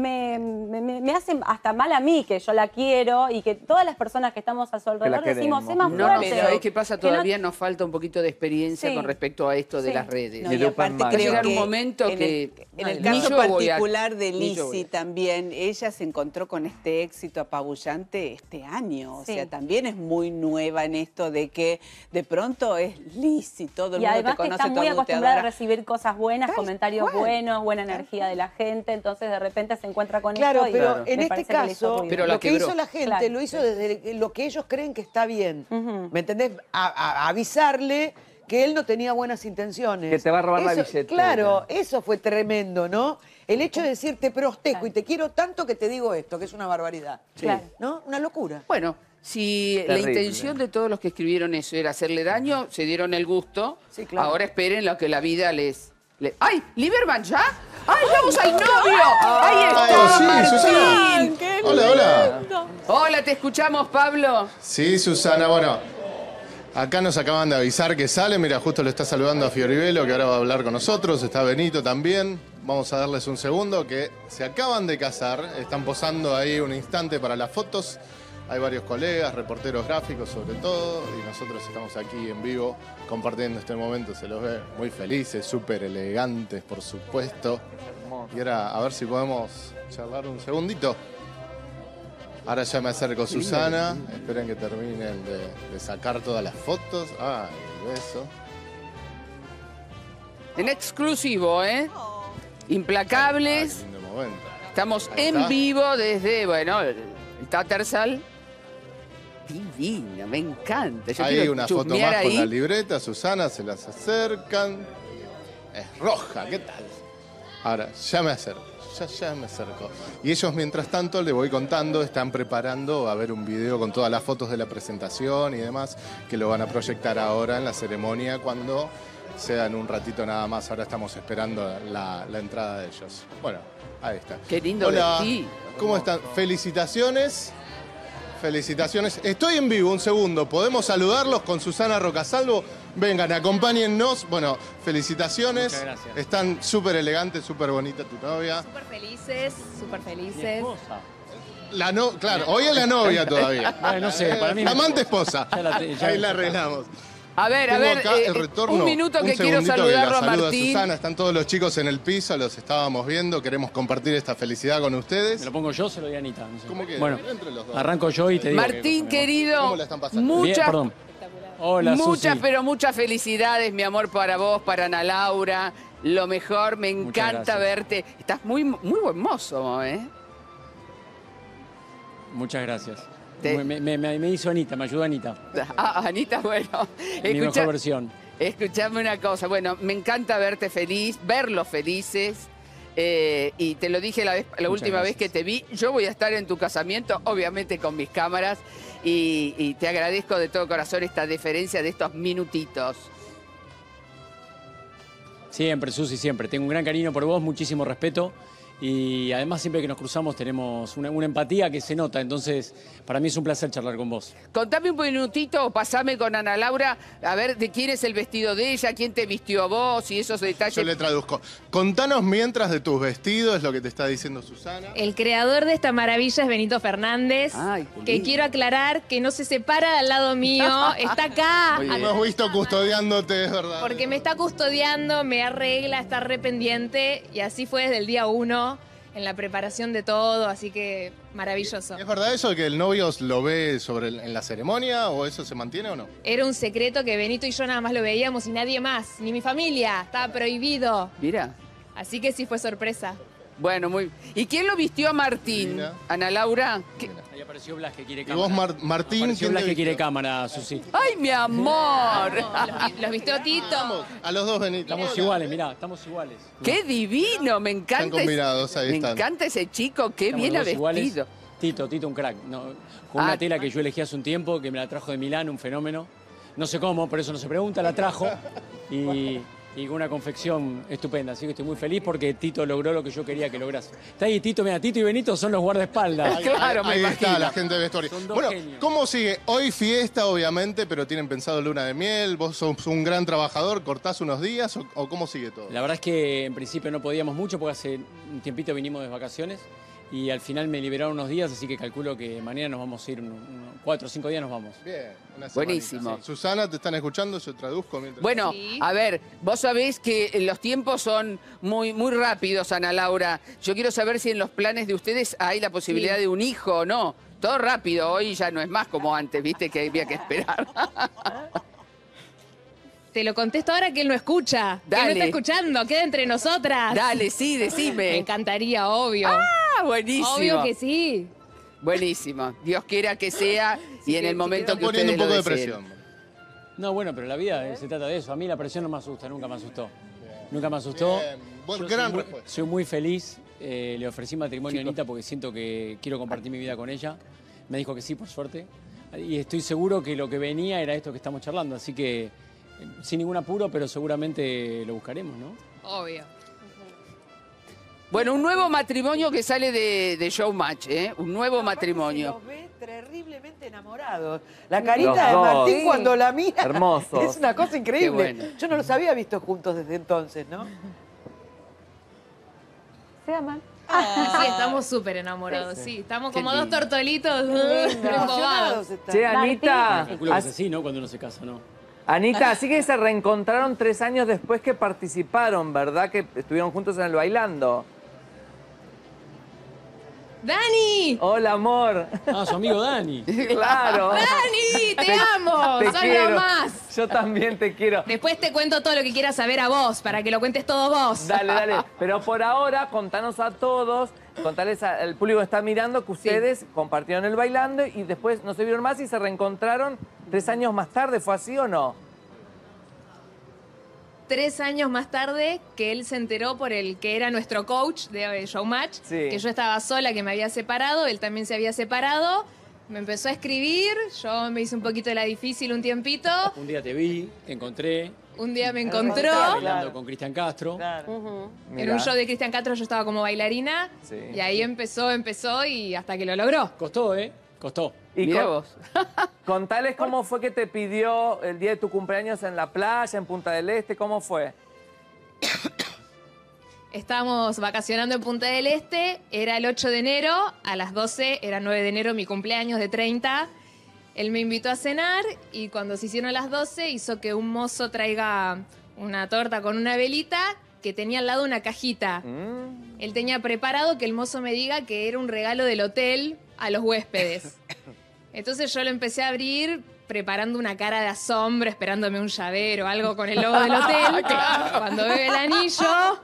me hacen hasta mal a mí, que yo la quiero, y que todas las personas que estamos a su alrededor decimos, sé más fuerte. No, ¿sabés qué pasa? Todavía nos falta un poquito de experiencia con respecto a esto de las redes. No, y aparte creo que un momento en el caso particular de Lizzy también, ella se encontró con este éxito apabullante este año. O sea, también es muy nueva en esto de que de pronto es Lizzy, todo el mundo te conoce, todo el mundo te adora. Y además que está muy acostumbrada a recibir cosas buenas, comentarios buenos, buena energía de la gente, entonces de repente se encuentra con esto. Y pero en este caso, lo que hizo la gente, lo hizo desde lo que ellos creen que está bien. ¿Me entendés? A avisarle que él no tenía buenas intenciones. Que te va a robar la billetera. Claro, eso fue tremendo, ¿no? El hecho de decir te protejo y te quiero tanto que te digo esto, que es una barbaridad. ¿No? Una locura. Bueno, si la intención de todos los que escribieron eso era hacerle daño, se dieron el gusto. Ahora esperen lo que la vida les... ¡Ay! ¿Lieberman ya? ¡Ay, vamos al novio! ¡Ahí está, Martín! Hola. Hola, te escuchamos, Pablo. Sí, Susana, bueno, acá nos acaban de avisar que sale. Mira, justo le está saludando a Fioribelo, que ahora va a hablar con nosotros. Está Benito también. Vamos a darles un segundo, que se acaban de casar. Están posando ahí un instante para las fotos. Hay varios colegas, reporteros gráficos sobre todo, y nosotros estamos aquí en vivo compartiendo este momento. Se los ve muy felices, súper elegantes, por supuesto. Y ahora a ver si podemos charlar un segundito. Ahora ya me acerco Susana. Esperen que terminen de sacar todas las fotos. Ah, el beso. En exclusivo, ¿eh? Implacables. Lindo momento. Estamos en vivo desde, bueno, el Tattersall. Divino, me encanta. Yo Hay quiero una foto chusmear más con ahí. la libreta, Susana, se las acercan. Es roja, ¿qué tal? Ahora, ya me acerco, ya me acerco. Y ellos, mientras tanto, le voy contando, están preparando a ver un video con todas las fotos de la presentación y demás, que lo van a proyectar ahora en la ceremonia cuando sea en un ratito nada más. Ahora estamos esperando la entrada de ellos. Bueno, ahí está. Qué lindo Hola, vestido. ¿cómo están? Felicitaciones. Felicitaciones. Estoy en vivo, un segundo. ¿Podemos saludarlos con Susana Rocasalvo? Vengan, acompáñennos. Bueno, felicitaciones. Muchas gracias. Están súper elegantes, súper bonita tu novia. Súper felices, súper felices. Claro, hoy es la novia todavía. Bueno, no sé, para mí La amante esposa. Ahí la arreglamos. A ver, Tengo acá el retorno. un minuto que quiero segundito saludarlo la a saluda Martín. Susana, están todos los chicos en el piso, los estábamos viendo, queremos compartir esta felicidad con ustedes. ¿Me lo pongo yo? Se lo doy a Anita. No sé. ¿Cómo quieres? Bueno, Entre los dos. arranco yo y te digo. Martín, querido, ¿Cómo la están pasando? Bien, muchas, perdón. Hola, muchas, Susi. pero muchas felicidades, mi amor, para vos, para Ana Laura. Lo mejor, me Muchas encanta gracias. verte. Estás muy buen mozo, ¿eh? Muchas gracias. Me hizo Anita, me ayudó Anita. Ah, Anita, bueno. Mi mejor versión. Escuchame una cosa. Bueno, me encanta verte feliz, verlos felices. Y te lo dije la última vez que te vi. Yo voy a estar en tu casamiento, obviamente con mis cámaras. Y te agradezco de todo corazón esta deferencia de estos minutitos. Siempre, Susi, siempre. Tengo un gran cariño por vos, muchísimo respeto. Y además siempre que nos cruzamos tenemos una empatía que se nota. Entonces, para mí es un placer charlar con vos. Contame un minutito o pasame con Ana Laura a ver de quién es el vestido de ella, quién te vistió a vos y esos detalles. Yo le traduzco. Contanos mientras de tus vestidos, es lo que te está diciendo Susana. El creador de esta maravilla es Benito Fernández, que quiero aclarar que no se separa al lado mío, está acá. Hemos visto custodiándote, es verdad. Porque me está custodiando, me arregla, está re pendiente y así fue desde el día 1 en la preparación de todo, así que maravilloso. ¿Es verdad eso de que el novio lo ve en la ceremonia o eso se mantiene o no? Era un secreto que Benito y yo nada más lo veíamos y nadie más, ni mi familia, estaba prohibido. Mira. Así que sí fue sorpresa. Bueno, ¿Y quién lo vistió a Martín? Mira. Ana Laura. Ahí apareció Blas que quiere Y cámara. vos, Martín, Apareció ¿quién Blas te que quiere vistió? cámara, Susi. ¡Ay, mi amor! Los vistió Tito. A los dos, Benito. Estamos iguales, mirá, estamos iguales. ¡Qué divino! Me encanta. Están combinados, ahí me están. encanta ese chico, qué Estamos bien los ha dos iguales. vestido. Tito, un crack. No, con una tela que yo elegí hace un tiempo, que me la trajo de Milán, un fenómeno. No sé cómo, por eso no se pregunta, la trajo. Y con una confección estupenda. Así que estoy muy feliz porque Tito logró lo que yo quería que lograse. Está ahí Tito, mira, Tito y Benito son los guardaespaldas. Ahí está la gente de vestuario. Son dos Bueno, genios. ¿cómo sigue? Hoy fiesta, obviamente, pero tienen pensado luna de miel. Vos sos un gran trabajador, ¿cortás unos días o cómo sigue todo? La verdad es que en principio no podíamos mucho porque hace un tiempito vinimos de vacaciones y al final me liberaron unos días, así que calculo que mañana nos vamos a ir, 4 o 5 días nos vamos. Bien, una semanita. Buenísimo. Sí. Susana, ¿te están escuchando? Yo traduzco mientras... Bueno, a ver, vos sabés que los tiempos son muy rápidos, Ana Laura. Yo quiero saber si en los planes de ustedes hay la posibilidad de un hijo o no. Todo rápido, hoy ya no es más como antes, viste que había que esperar. Te lo contesto ahora que él no escucha. Que Dale. no está escuchando, queda entre nosotras. Dale, sí, decime. Me encantaría, obvio. Ah, buenísimo. Obvio que sí. Buenísimo. Dios quiera que sea y en el momento Están que poniendo ustedes un poco lo de deseen. presión. No, bueno, pero la vida se trata de eso. A mí la presión no me asusta, nunca me asustó. Nunca me asustó. Bien, Yo gran soy muy, respuesta. soy muy feliz. Le ofrecí matrimonio a Anita porque siento que quiero compartir mi vida con ella. Me dijo que sí, por suerte. Y estoy seguro que lo que venía era esto que estamos charlando. Así que sin ningún apuro, pero seguramente lo buscaremos, ¿no? Obvio. Bueno, un nuevo matrimonio que sale de Showmatch, ¿eh? Un nuevo matrimonio. Los ve terriblemente enamorados. La carita Los de dos. Martín Sí. cuando la mira Hermosos. es una cosa increíble. Qué bueno. Yo no los había visto juntos desde entonces, ¿no? Se aman. Sí, estamos súper enamorados, sí. Estamos como dos tortolitos embobados. Che, Anita. Calculo que es así, ¿no? Cuando uno se casa, ¿no? Anita, así que se reencontraron 3 años después que participaron, ¿verdad? Que estuvieron juntos en el Bailando. ¡Dani! Hola, amor. Ah, su amigo Dani. Claro. ¡Dani! ¡Te amo! te ¡Soy quiero. lo más! Yo también te quiero. Después te cuento todo lo que quieras saber a vos, para que lo cuentes todo vos. Dale, dale. Pero por ahora, contanos a todos, contarles al público que está mirando que ustedes compartieron el Bailando y después no se vieron más y se reencontraron 3 años más tarde. ¿Fue así o no? 3 años más tarde, que él se enteró por el que era nuestro coach de Showmatch, que yo estaba sola, que me había separado, él también se había separado. Me empezó a escribir, yo me hice un poquito de la difícil un tiempito. Un día te vi, te encontré. Un día me encontró. Bailando con Cristian Castro. En un show de Cristian Castro yo estaba como bailarina. Y ahí empezó y hasta que lo logró. Costó, ¿eh? Costó. Y vos. Contales cómo fue que te pidió el día de tu cumpleaños en la playa, en Punta del Este, ¿cómo fue? Estábamos vacacionando en Punta del Este, era el 8 de enero, a las 12, era 9 de enero, mi cumpleaños de 30. Él me invitó a cenar y cuando se hicieron las 12 hizo que un mozo traiga una torta con una velita que tenía al lado una cajita. Él tenía preparado que el mozo me diga que era un regalo del hotel a los huéspedes. Entonces yo lo empecé a abrir preparando una cara de asombro, esperándome un llavero o algo con el logo del hotel. Cuando veo el anillo...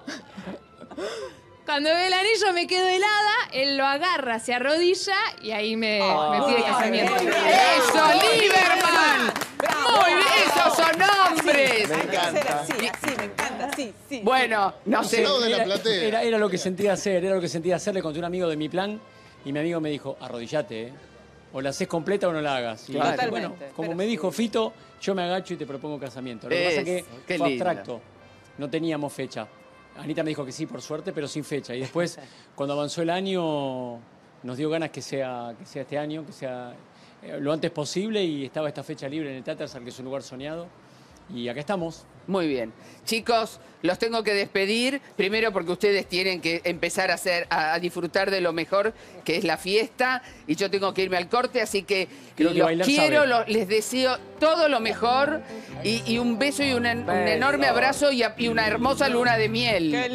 Cuando veo el anillo me quedo helada, él lo agarra, se arrodilla y ahí me pide casamiento. ¡Eso, Lieberman! ¡Muy bien! ¡Esos son hombres! Me encanta. Sí, me encanta, sí. Bueno, no sé. Era lo que sentía hacer, Le conté a un amigo de mi plan y mi amigo me dijo, arrodillate, ¿eh? O la haces completa o no la hagas. Y bueno, como me dijo Fito, yo me agacho y te propongo casamiento. Lo que pasa es que fue abstracto, no teníamos fecha. Anita me dijo que sí, por suerte, pero sin fecha. Y después, cuando avanzó el año, nos dio ganas que sea este año, que sea lo antes posible. Y estaba esta fecha libre en el Tattersall, que es un lugar soñado. Y acá estamos. Muy bien. Chicos, los tengo que despedir. Primero porque ustedes tienen que empezar a disfrutar de lo mejor, que es la fiesta. Y yo tengo que irme al corte, así que los quiero, les deseo todo lo mejor. Y un beso y un enorme abrazo y una hermosa luna de miel. ¡Qué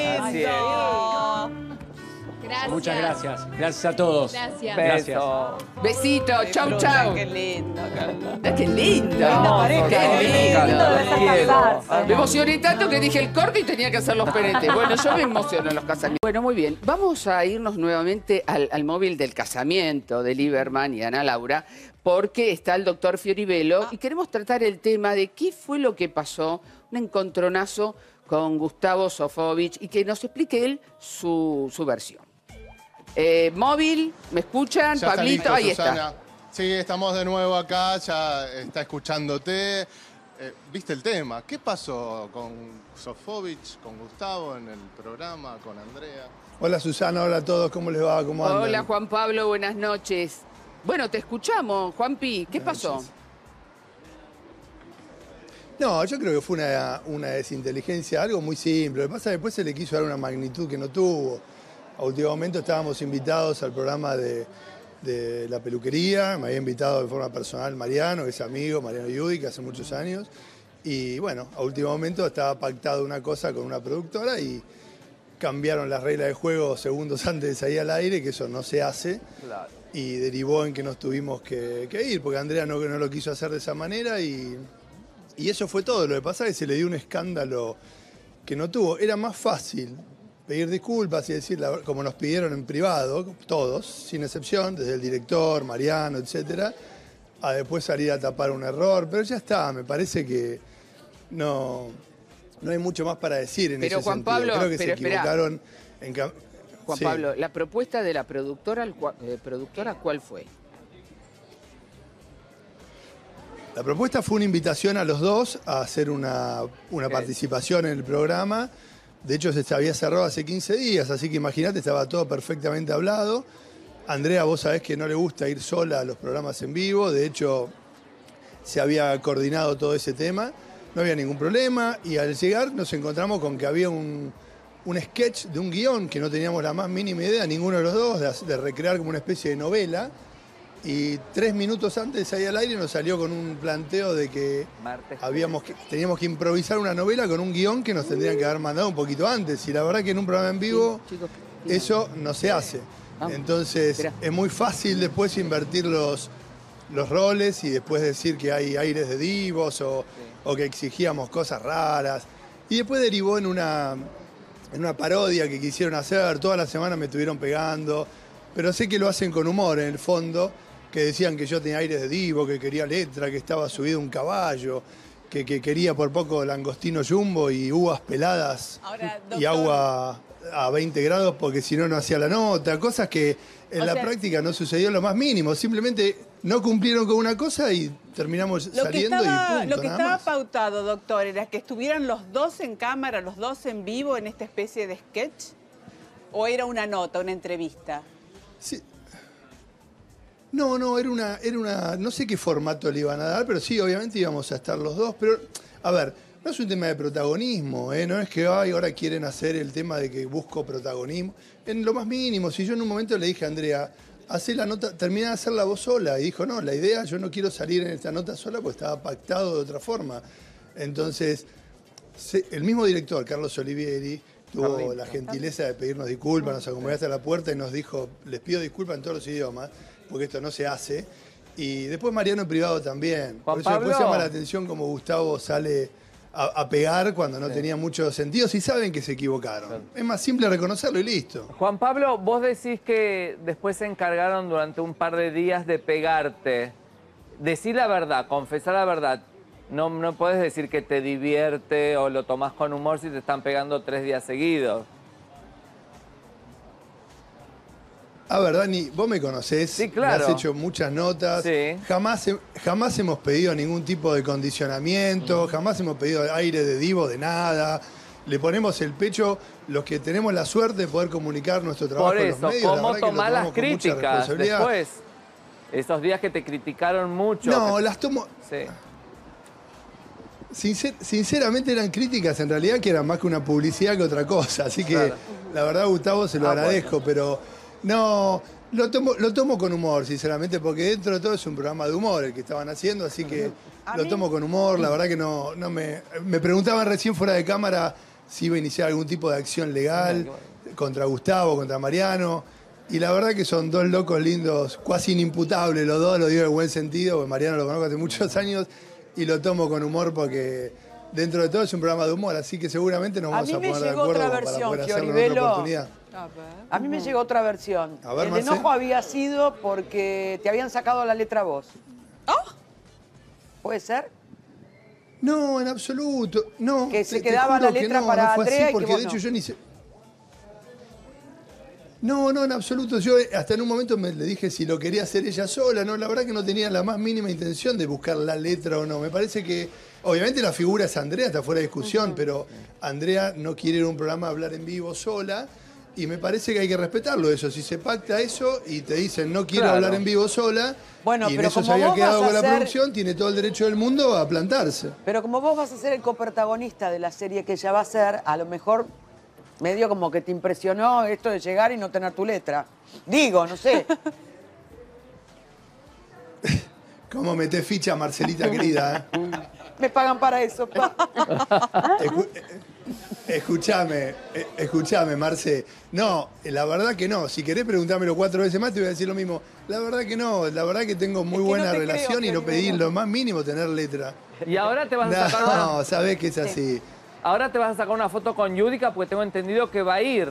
lindo! Gracias. Muchas gracias. Gracias a todos. Gracias. Besito. Chau, chau. Qué lindo. Qué lindo. Qué lindo. Me emocioné tanto que dije el corte y tenía que hacer los peretes. Bueno, yo me emociono en los casamientos. Bueno, muy bien. Vamos a irnos nuevamente al móvil del casamiento de Lieberman y Ana Laura, porque está el doctor Fioribello y queremos tratar el tema de qué fue lo que pasó, un encontronazo con Gustavo Sofovich y que nos explique él su versión. Móvil, ¿me escuchan? Ya Pablito, está listo, ahí Susana. está. Sí, estamos de nuevo acá, ya está escuchándote. ¿Viste el tema? ¿Qué pasó con Sofovich, con Gustavo en el programa, con Andrea? Hola Susana, hola a todos, ¿cómo les va? ¿Cómo andan? Hola Juan Pablo, buenas noches. Bueno, te escuchamos, Juanpi, ¿qué pasó? No, yo creo que fue una desinteligencia, algo muy simple. Lo que pasa es que después se le quiso dar una magnitud que no tuvo. A último momento estábamos invitados al programa de la peluquería, me había invitado de forma personal Mariano, que es amigo, Mariano Yudi, que hace muchos años. Y bueno, a último momento estaba pactado una cosa con una productora y cambiaron las reglas de juego segundos antes de salir al aire, que eso no se hace. Claro. Y derivó en que nos tuvimos que ir, porque Andrea no lo quiso hacer de esa manera y eso fue todo. Lo que pasa es que se le dio un escándalo que no tuvo. Era más fácil pedir disculpas y decir, como nos pidieron en privado, todos, sin excepción, desde el director, Mariano, etcétera, a después salir a tapar un error. Pero ya está, me parece que no hay mucho más para decir en ese sentido. Juan Pablo, creo que se equivocaron en... Juan Pablo, la propuesta de la productora, ¿cuál fue? La propuesta fue una invitación a los dos a hacer una participación en el programa. De hecho, se había cerrado hace 15 días, así que imagínate, estaba todo perfectamente hablado. Andrea, vos sabés que no le gusta ir sola a los programas en vivo. De hecho, se había coordinado todo ese tema. No había ningún problema. Y al llegar nos encontramos con que había un sketch de un guión que no teníamos la más mínima idea, ninguno de los dos, de recrear como una especie de novela. Y 3 minutos antes de salir al aire nos salió con un planteo de que teníamos que improvisar una novela con un guión que nos tendrían que haber mandado un poquito antes. Y la verdad que en un programa en vivo eso no se hace. Entonces es muy fácil después invertir los los roles y después decir que hay aires de divos o que exigíamos cosas raras. Y después derivó en una parodia que quisieron hacer. Toda la semana me estuvieron pegando. Pero sé que lo hacen con humor en el fondo, que decían que yo tenía aires de divo, que quería letra, que estaba subido un caballo, que quería por poco langostino jumbo y uvas peladas. Ahora, doctor, y agua a 20 grados porque si no, no hacía la nota. Cosas que en la práctica no sucedió en lo más mínimo. Simplemente no cumplieron con una cosa y terminamos saliendo y punto. Lo que estaba pautado, doctor, era que estuvieran los dos en cámara, los dos en vivo en esta especie de sketch, ¿o era una nota, una entrevista? Sí. No, era una... No sé qué formato le iban a dar, pero sí, obviamente íbamos a estar los dos. Pero, a ver, no es un tema de protagonismo, ¿eh? No es que ahora quieren hacer el tema de que busco protagonismo. En lo más mínimo, si yo en un momento le dije a Andrea, hacé la nota, terminá de hacer la voz sola. Y dijo, no, la idea, yo no quiero salir en esta nota sola porque estaba pactado de otra forma. Entonces, el mismo director, Carlos Olivieri, tuvo la gentileza de pedirnos disculpas, nos acompañó hasta la puerta y nos dijo, les pido disculpas en todos los idiomas, porque esto no se hace. Y después Mariano en privado también. Por eso después llama la atención como Gustavo sale a pegar cuando no tenía mucho sentido, si saben que se equivocaron. Es más simple reconocerlo y listo. Juan Pablo, vos decís que después se encargaron durante un par de días de pegarte. Decir la verdad, confesar la verdad. No puedes decir que te divierte o lo tomás con humor si te están pegando 3 días seguidos. A ver, Dani, vos me conocés, sí, claro. Me has hecho muchas notas, sí. Jamás hemos pedido ningún tipo de condicionamiento, jamás hemos pedido aire de divo, de nada. Le ponemos el pecho los que tenemos la suerte de poder comunicar nuestro trabajo Por eso, en los medios. ¿cómo tomás las críticas después? Esos días que te criticaron mucho. No, las tomo... Sí. Sinceramente eran críticas en realidad que eran más que una publicidad que otra cosa. Así que la verdad, Gustavo, se lo agradezco, pero... No, lo tomo con humor, sinceramente, porque dentro de todo es un programa de humor el que estaban haciendo, así que lo tomo con humor. La verdad que no me preguntaban recién fuera de cámara si iba a iniciar algún tipo de acción legal contra Gustavo, contra Mariano, y la verdad que son dos locos lindos, casi inimputables los dos, lo digo en buen sentido, porque Mariano lo conozco hace muchos años y lo tomo con humor porque dentro de todo es un programa de humor, así que seguramente nos vamos a poner de acuerdo para poder hacerlo en otra oportunidad. A mí me llegó otra versión. A ver, el enojo había sido porque te habían sacado la letra vos. ¿Oh? ¿Puede ser? No, en absoluto. No. Que se quedaba la letra para Andrea y porque que vos de hecho yo ni sé. No, en absoluto. Yo hasta en un momento le dije si lo quería hacer ella sola. No, la verdad que no tenía la más mínima intención de buscar la letra o no. Me parece que, obviamente la figura es Andrea, está fuera de discusión, pero Andrea no quiere ir a un programa a hablar en vivo sola. Y me parece que hay que respetarlo eso. Si se pacta eso y te dicen no quiero hablar en vivo sola, bueno, y pero en eso como se había vos quedado vas a con la ser... producción, tiene todo el derecho del mundo a plantarse. Pero como vos vas a ser el coprotagonista de la serie que ella va a hacer, a lo mejor medio como que te impresionó esto de llegar y no tener tu letra. Digo, no sé. ¿Cómo metés ficha, Marcelita querida? Me pagan para eso, pa. Escuchame, Marce. No, la verdad que no. Si querés preguntármelo 4 veces más, te voy a decir lo mismo. La verdad que no. La verdad que tengo muy buena relación y no pedí lo más mínimo tener letra. Y ahora te vas a sacar una... No, sabés que es así. Ahora te vas a sacar una foto con Yudica porque tengo entendido que va a ir.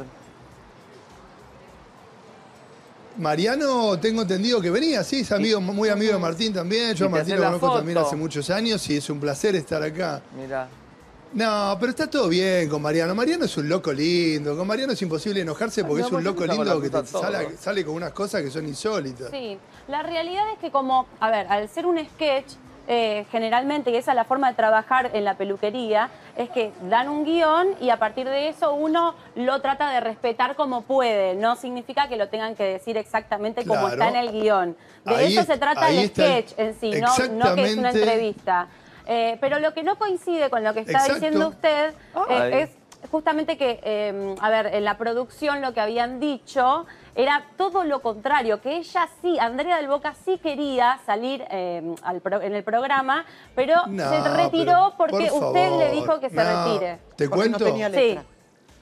Mariano, tengo entendido que venía, sí, es amigo, muy amigo de Martín también. Yo a Martín lo conozco también hace muchos años y es un placer estar acá. Mira. No, pero está todo bien con Mariano. Mariano es un loco lindo. Con Mariano es imposible enojarse porque es un loco lindo que te sale con unas cosas que son insólitas. Sí, la realidad es que como, a ver, al ser un sketch, generalmente, y esa es la forma de trabajar en la peluquería, es que dan un guión y a partir de eso uno lo trata de respetar como puede. No significa que lo tengan que decir exactamente como está en el guión. De eso se trata el sketch en sí, no que es una entrevista. Pero lo que no coincide con lo que está diciendo usted es justamente que, a ver, en la producción lo que habían dicho era todo lo contrario, que ella sí, Andrea del Boca sí quería salir en el programa, pero se retiró porque usted le dijo que se retire. ¿Te cuento? No tenía letra. Sí.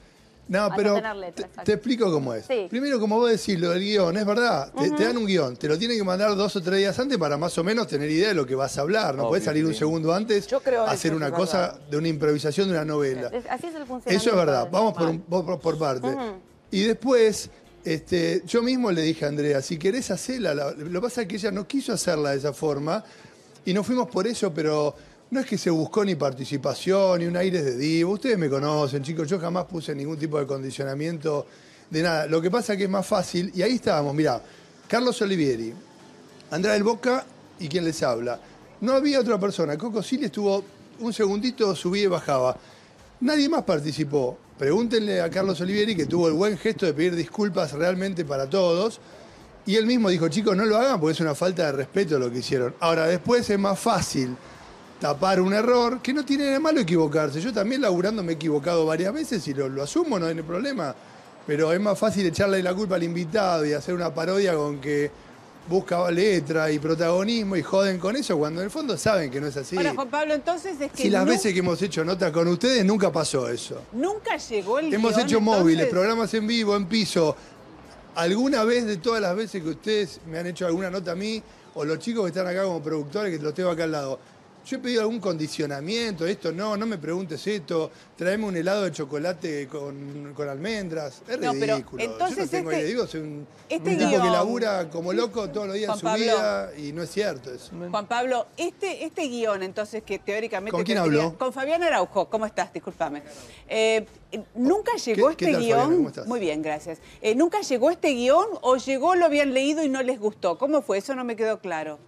No, pero te explico cómo es. Sí. Primero, como vos decís, lo del guión, es verdad. Te dan un guión, te lo tienen que mandar 2 o 3 días antes para más o menos tener idea de lo que vas a hablar. No podés salir un segundo antes a hacer una cosa de una improvisación de una novela. Así es el funcionamiento. Eso es verdad. Vamos por parte. Y después, yo mismo le dije a Andrea, si querés hacerla, lo que pasa es que ella no quiso hacerla de esa forma y nos fuimos por eso, pero... No es que se buscó ni participación, ni un aire de divo. Ustedes me conocen, chicos. Yo jamás puse ningún tipo de condicionamiento de nada. Lo que pasa es que es más fácil. Y ahí estábamos, mirá. Carlos Olivieri, Andrea del Boca y quien les habla. No había otra persona. Coco Silly estuvo un segundito, subía y bajaba. Nadie más participó. Pregúntenle a Carlos Olivieri, que tuvo el buen gesto de pedir disculpas realmente para todos. Y él mismo dijo, chicos, no lo hagan porque es una falta de respeto lo que hicieron. Ahora, después es más fácil tapar un error, que no tiene de malo equivocarse. Yo también laburando me he equivocado varias veces y lo asumo, no hay problema. Pero es más fácil echarle la culpa al invitado y hacer una parodia con que busca letra y protagonismo y joden con eso, cuando en el fondo saben que no es así. Bueno, Juan Pablo, entonces es que... Si las veces que hemos hecho nota con ustedes, nunca pasó eso. Nunca llegó el Hemos guión, hecho móviles, programas en vivo, en piso. ¿Alguna vez de todas las veces que ustedes me han hecho alguna nota a mí, o los chicos que están acá como productores, que los tengo acá al lado, yo he pedido algún condicionamiento, esto no me preguntes esto, tráeme un helado de chocolate con almendras? Es ridículo. Pero entonces yo no tengo idea, digo, soy un tipo que labura como loco todos los días en su vida y no es cierto eso. Juan Pablo, este guión, entonces, que teóricamente... ¿Con quién habló? Con Fabián Araujo. ¿Cómo estás? Discúlpame. ¿Nunca llegó este guión? Fabiana, ¿cómo estás? Muy bien, gracias. ¿Nunca llegó este guión o llegó, lo habían leído y no les gustó? ¿Cómo fue? Eso no me quedó claro.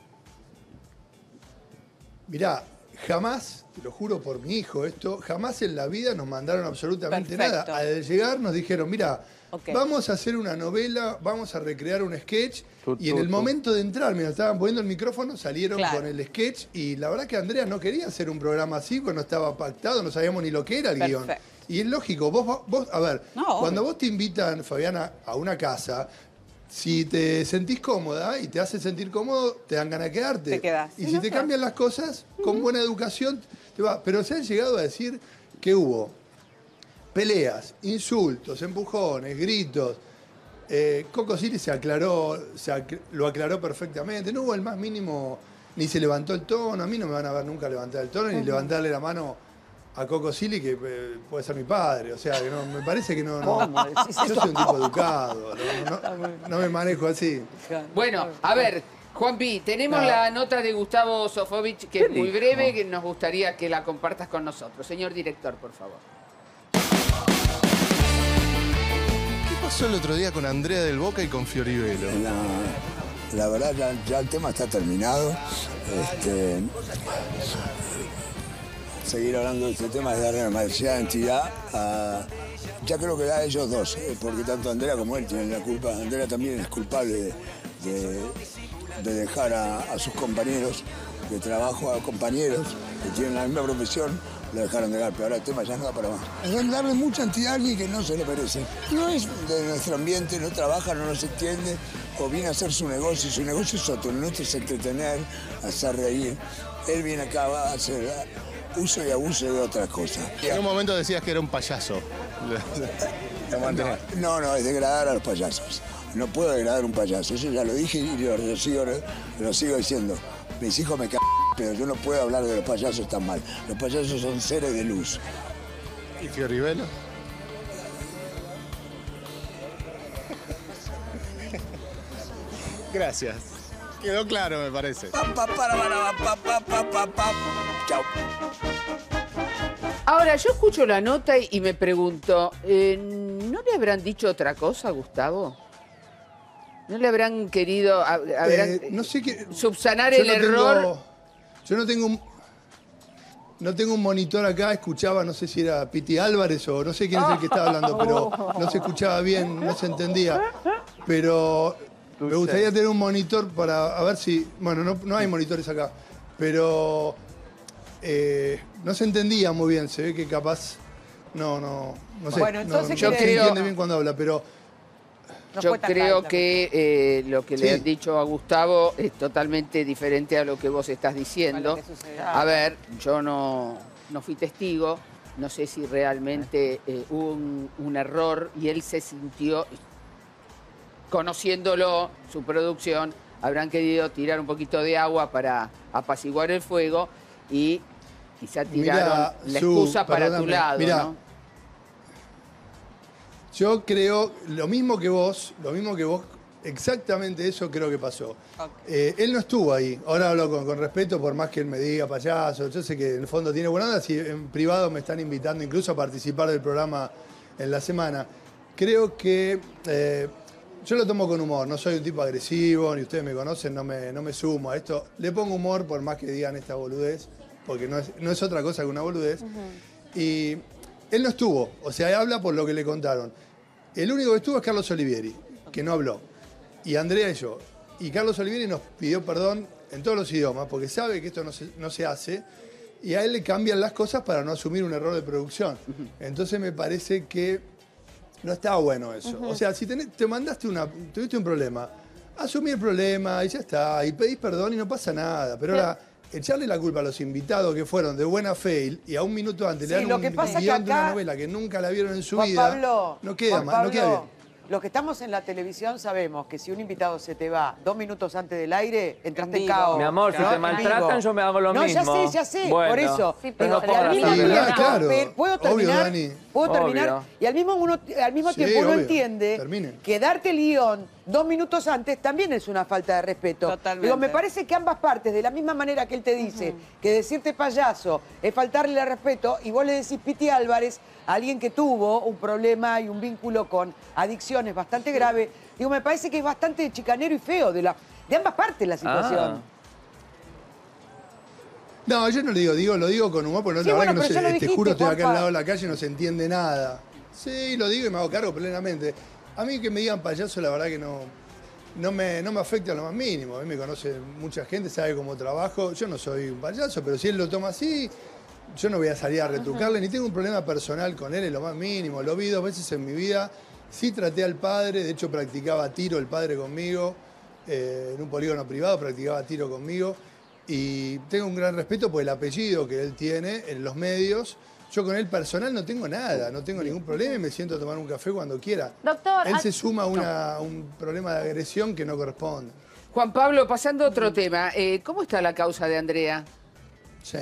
Mirá, jamás, te lo juro por mi hijo esto, jamás en la vida nos mandaron absolutamente nada. Al llegar nos dijeron, mira, vamos a hacer una novela, vamos a recrear un sketch, y en el momento de entrar, mientras estaban poniendo el micrófono, salieron con el sketch, y la verdad que Andrea no quería hacer un programa así, porque no estaba pactado, no sabíamos ni lo que era el guión. Y es lógico, vos a ver, cuando vos te invitan, Fabiana, a una casa... Si te sentís cómoda y te hace sentir cómodo, te dan ganas de quedarte. Te quedás. Y si te cambian las cosas, con buena educación, te va. Pero se han llegado a decir que hubo peleas, insultos, empujones, gritos. Coco Silly lo aclaró perfectamente. No hubo el más mínimo, ni se levantó el tono. A mí no me van a ver nunca levantar el tono, ni levantarle la mano a Coco Silly, que puede ser mi padre. O sea, que no, me parece que no. Yo soy un tipo educado, no me manejo así. Bueno, a ver, Juanpi, tenemos la nota de Gustavo Sofovich, que es muy breve, que nos gustaría que la compartas con nosotros. Señor director, por favor. ¿Qué pasó el otro día con Andrea del Boca y con Fioribelo? La verdad, ya el tema está terminado. Seguir hablando de este tema es darle demasiada entidad a... Ya creo que a ellos dos, porque tanto Andrea como él tienen la culpa. Andrea también es culpable de dejar a sus compañeros de trabajo, a compañeros que tienen la misma profesión, lo dejaron de dar, pero ahora el tema ya no da para más. Es darle mucha entidad a alguien que no se le merece. No es de nuestro ambiente, no trabaja, no nos entiende, o viene a hacer su negocio es otro. El nuestro es entretener, hacer reír. Él viene acá a hacer uso y abuso de otras cosas. En un momento decías que era un payaso. No, es degradar a los payasos. No puedo degradar a un payaso, eso ya lo dije y lo sigo diciendo. Mis hijos me cagan, pero yo no puedo hablar de los payasos tan mal. Los payasos son seres de luz. ¿Y Fioribelo? Gracias. Quedó claro, me parece. Chao. Ahora, yo escucho la nota y me pregunto, ¿no le habrán dicho otra cosa, Gustavo? ¿No le habrán querido no sé subsanar el error? Yo no tengo un monitor acá, escuchaba, no sé si era Piti Álvarez o no sé quién es el que estaba hablando, pero no se escuchaba bien, no se entendía. Pero me gustaría tener un monitor para ver si... Bueno, no hay monitores acá, pero no se entendía muy bien, se ve que capaz... No sé, bueno, entonces no se entiende bien cuando habla, pero... Yo creo que lo que le han dicho a Gustavo es totalmente diferente a lo que vos estás diciendo. A ver, yo no fui testigo, no sé si realmente hubo un error y él se sintió, conociéndolo, su producción, habrán querido tirar un poquito de agua para apaciguar el fuego y quizá tiraron la excusa para tu lado, ¿no? Yo creo lo mismo que vos, exactamente eso creo que pasó. Él no estuvo ahí, ahora hablo con respeto, por más que él me diga payaso, yo sé que en el fondo tiene buena onda, si en privado me están invitando incluso a participar del programa en la semana. Creo que yo lo tomo con humor, no soy un tipo agresivo, ni ustedes me conocen, no me sumo a esto. Le pongo humor por más que digan esta boludez, porque no es otra cosa que una boludez. Y él no estuvo, o sea, habla por lo que le contaron. El único que estuvo es Carlos Olivieri, que no habló. Y Andrea y yo. Y Carlos Olivieri nos pidió perdón en todos los idiomas, porque sabe que esto no se hace, y a él le cambian las cosas para no asumir un error de producción. Entonces me parece que no está bueno eso. O sea, si tuviste un problema, asumí el problema y ya está, y pedís perdón y no pasa nada. Pero ahora, echarle la culpa a los invitados que fueron de buena fe y a un minuto antes le dan un guión de una novela que nunca la vieron en su vida, no queda bien. Los que estamos en la televisión sabemos que si un invitado se te va 2 minutos antes del aire, entraste en caos. Mi amor, si te maltratan, yo me hago lo mismo. No, ya sé, bueno, por eso. Sí, pero al mismo tiempo, ¿puedo terminar? ¿Puedo terminar? Y al mismo tiempo uno entiende que darte el guión 2 minutos antes también es una falta de respeto. Totalmente. Digo, me parece que ambas partes, de la misma manera que él te dice que decirte payaso es faltarle el respeto, y vos le decís Piti Álvarez, a alguien que tuvo un problema y un vínculo con adicciones bastante grave, digo, me parece que es bastante chicanero y feo de ambas partes la situación. No, yo no lo digo con humor, porque la verdad que no sé, te juro, estoy acá al lado de la calle y no se entiende nada. Sí, lo digo y me hago cargo plenamente. A mí que me digan payaso, la verdad que no me afecta lo más mínimo. A mí me conoce mucha gente, sabe cómo trabajo. Yo no soy un payaso, pero si él lo toma así, yo no voy a salir a retrucarle, ni tengo un problema personal con él en lo más mínimo. Lo vi 2 veces en mi vida. Sí traté al padre, de hecho practicaba tiro el padre conmigo, en un polígono privado practicaba tiro conmigo. Y tengo un gran respeto por el apellido que él tiene en los medios. Yo con él personal no tengo nada, no tengo ningún problema y me siento a tomar un café cuando quiera. Doctor, él se suma a un problema de agresión que no corresponde. Juan Pablo, pasando a otro tema, ¿cómo está la causa de Andrea? Sí.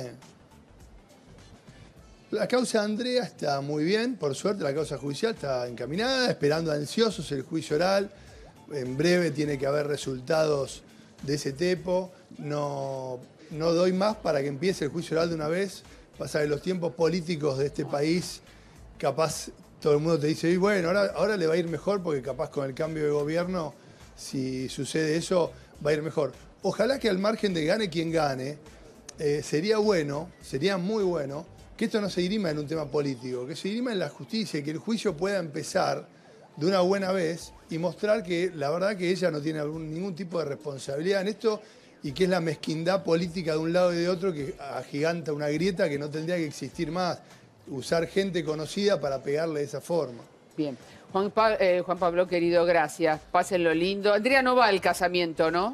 La causa de Andrea está muy bien, por suerte la causa judicial está encaminada, esperando ansiosos el juicio oral. En breve tiene que haber resultados de ese tipo. No doy más para que empiece el juicio oral de una vez. Pasa que los tiempos políticos de este país, capaz todo el mundo te dice, y bueno, ahora le va a ir mejor porque capaz con el cambio de gobierno, si sucede eso, va a ir mejor. Ojalá que al margen de gane quien gane, sería muy bueno, que esto no se dirima en un tema político, que se dirima en la justicia y que el juicio pueda empezar de una buena vez y mostrar que la verdad que ella no tiene ningún tipo de responsabilidad en esto y que es la mezquindad política de un lado y de otro que agiganta una grieta que no tendría que existir más. Usar gente conocida para pegarle de esa forma. Bien. Juan Pablo, querido, gracias. Pásenlo lindo. Andrea no va al casamiento, ¿no?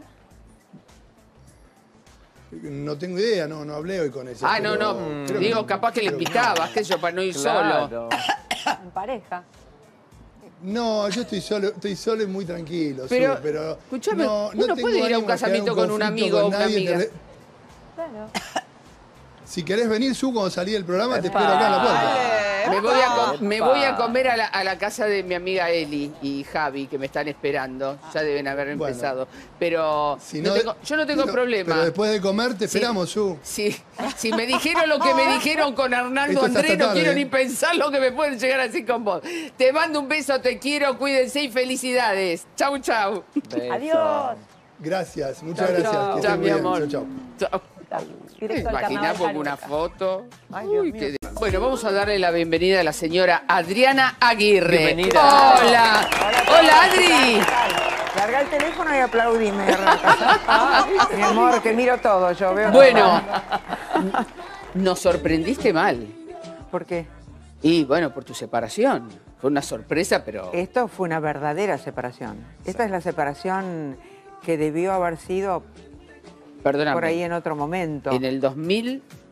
No tengo idea, no hablé hoy con ella. No. Digo, capaz que le invitabas, qué sé yo, para no ir solo. En pareja. No, yo estoy solo y muy tranquilo. Pero, escúchame, uno puede ir a un casamiento con un amigo o una amiga. Claro. Si querés venir, cuando salí del programa, te espero acá en la puerta. Me voy a comer a la casa de mi amiga Eli y Javi, que me están esperando. Ya deben haber empezado. Pero yo no tengo problema. Pero después de comer te esperamos, Sí. Si me dijeron lo que me dijeron con Hernando Andrés, no quiero ni pensar lo que me pueden llegar así con vos. Te mando un beso, te quiero, cuídense y felicidades. Chau, chau. Adiós. Gracias, muchas gracias. Chao, mi amor. Chau. Imaginamos una foto. Bueno, vamos a darle la bienvenida a la señora Adriana Aguirre. Bienvenida. Hola. Hola, Adri. Larga el teléfono y aplaudime. Mi amor, que miro todo, yo veo. Bueno, nos sorprendiste mal. ¿Por qué? Y bueno, por tu separación. Fue una sorpresa, pero... Esto fue una verdadera separación. Esta es la separación que debió haber sido... Perdóname. Por ahí en otro momento. En el 2000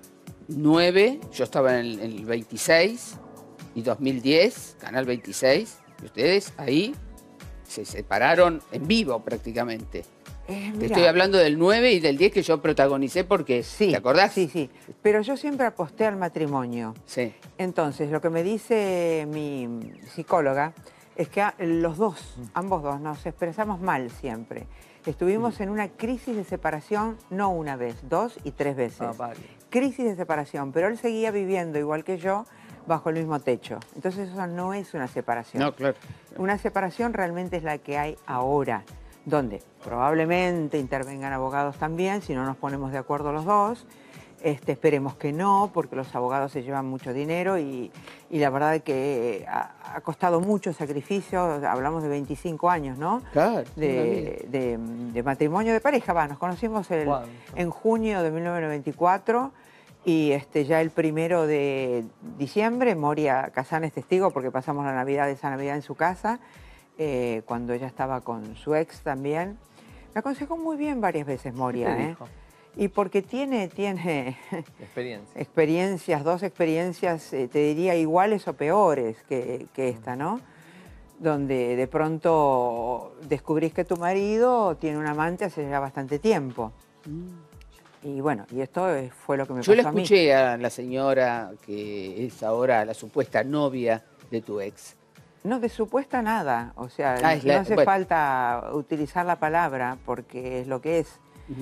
9, yo estaba en el 26 y 2010, Canal 26, y ustedes ahí se separaron en vivo prácticamente. Te estoy hablando del 9 y del 10 que yo protagonicé porque, sí, ¿te acordás? Sí, sí. Pero yo siempre aposté al matrimonio. Sí. Entonces, lo que me dice mi psicóloga es que los dos, ambos dos, nos expresamos mal siempre. Estuvimos en una crisis de separación, no una vez, 2 y 3 veces. Vale. Crisis de separación, pero él seguía viviendo igual que yo bajo el mismo techo. Entonces eso no es una separación. No, claro. Una separación realmente es la que hay ahora, donde probablemente intervengan abogados también, si no nos ponemos de acuerdo los dos. Esperemos que no, porque los abogados se llevan mucho dinero y la verdad es que ha costado mucho sacrificio, hablamos de 25 años, ¿no? Claro. De matrimonio de pareja, nos conocimos en junio de 1994 y ya el 1 de diciembre, Moria Kazan es testigo porque pasamos esa Navidad en su casa, cuando ella estaba con su ex también. Me aconsejó muy bien varias veces Moria, ¿Qué dijo? Y porque tiene experiencias, 2 experiencias, te diría, iguales o peores que esta, ¿no? Donde de pronto descubrís que tu marido tiene un amante hace ya bastante tiempo. Y bueno, y esto fue lo que me pasó a mí. Yo le escuché a la señora que es ahora la supuesta novia de tu ex. No, de supuesta nada, o sea, no hace falta utilizar la palabra porque es lo que es.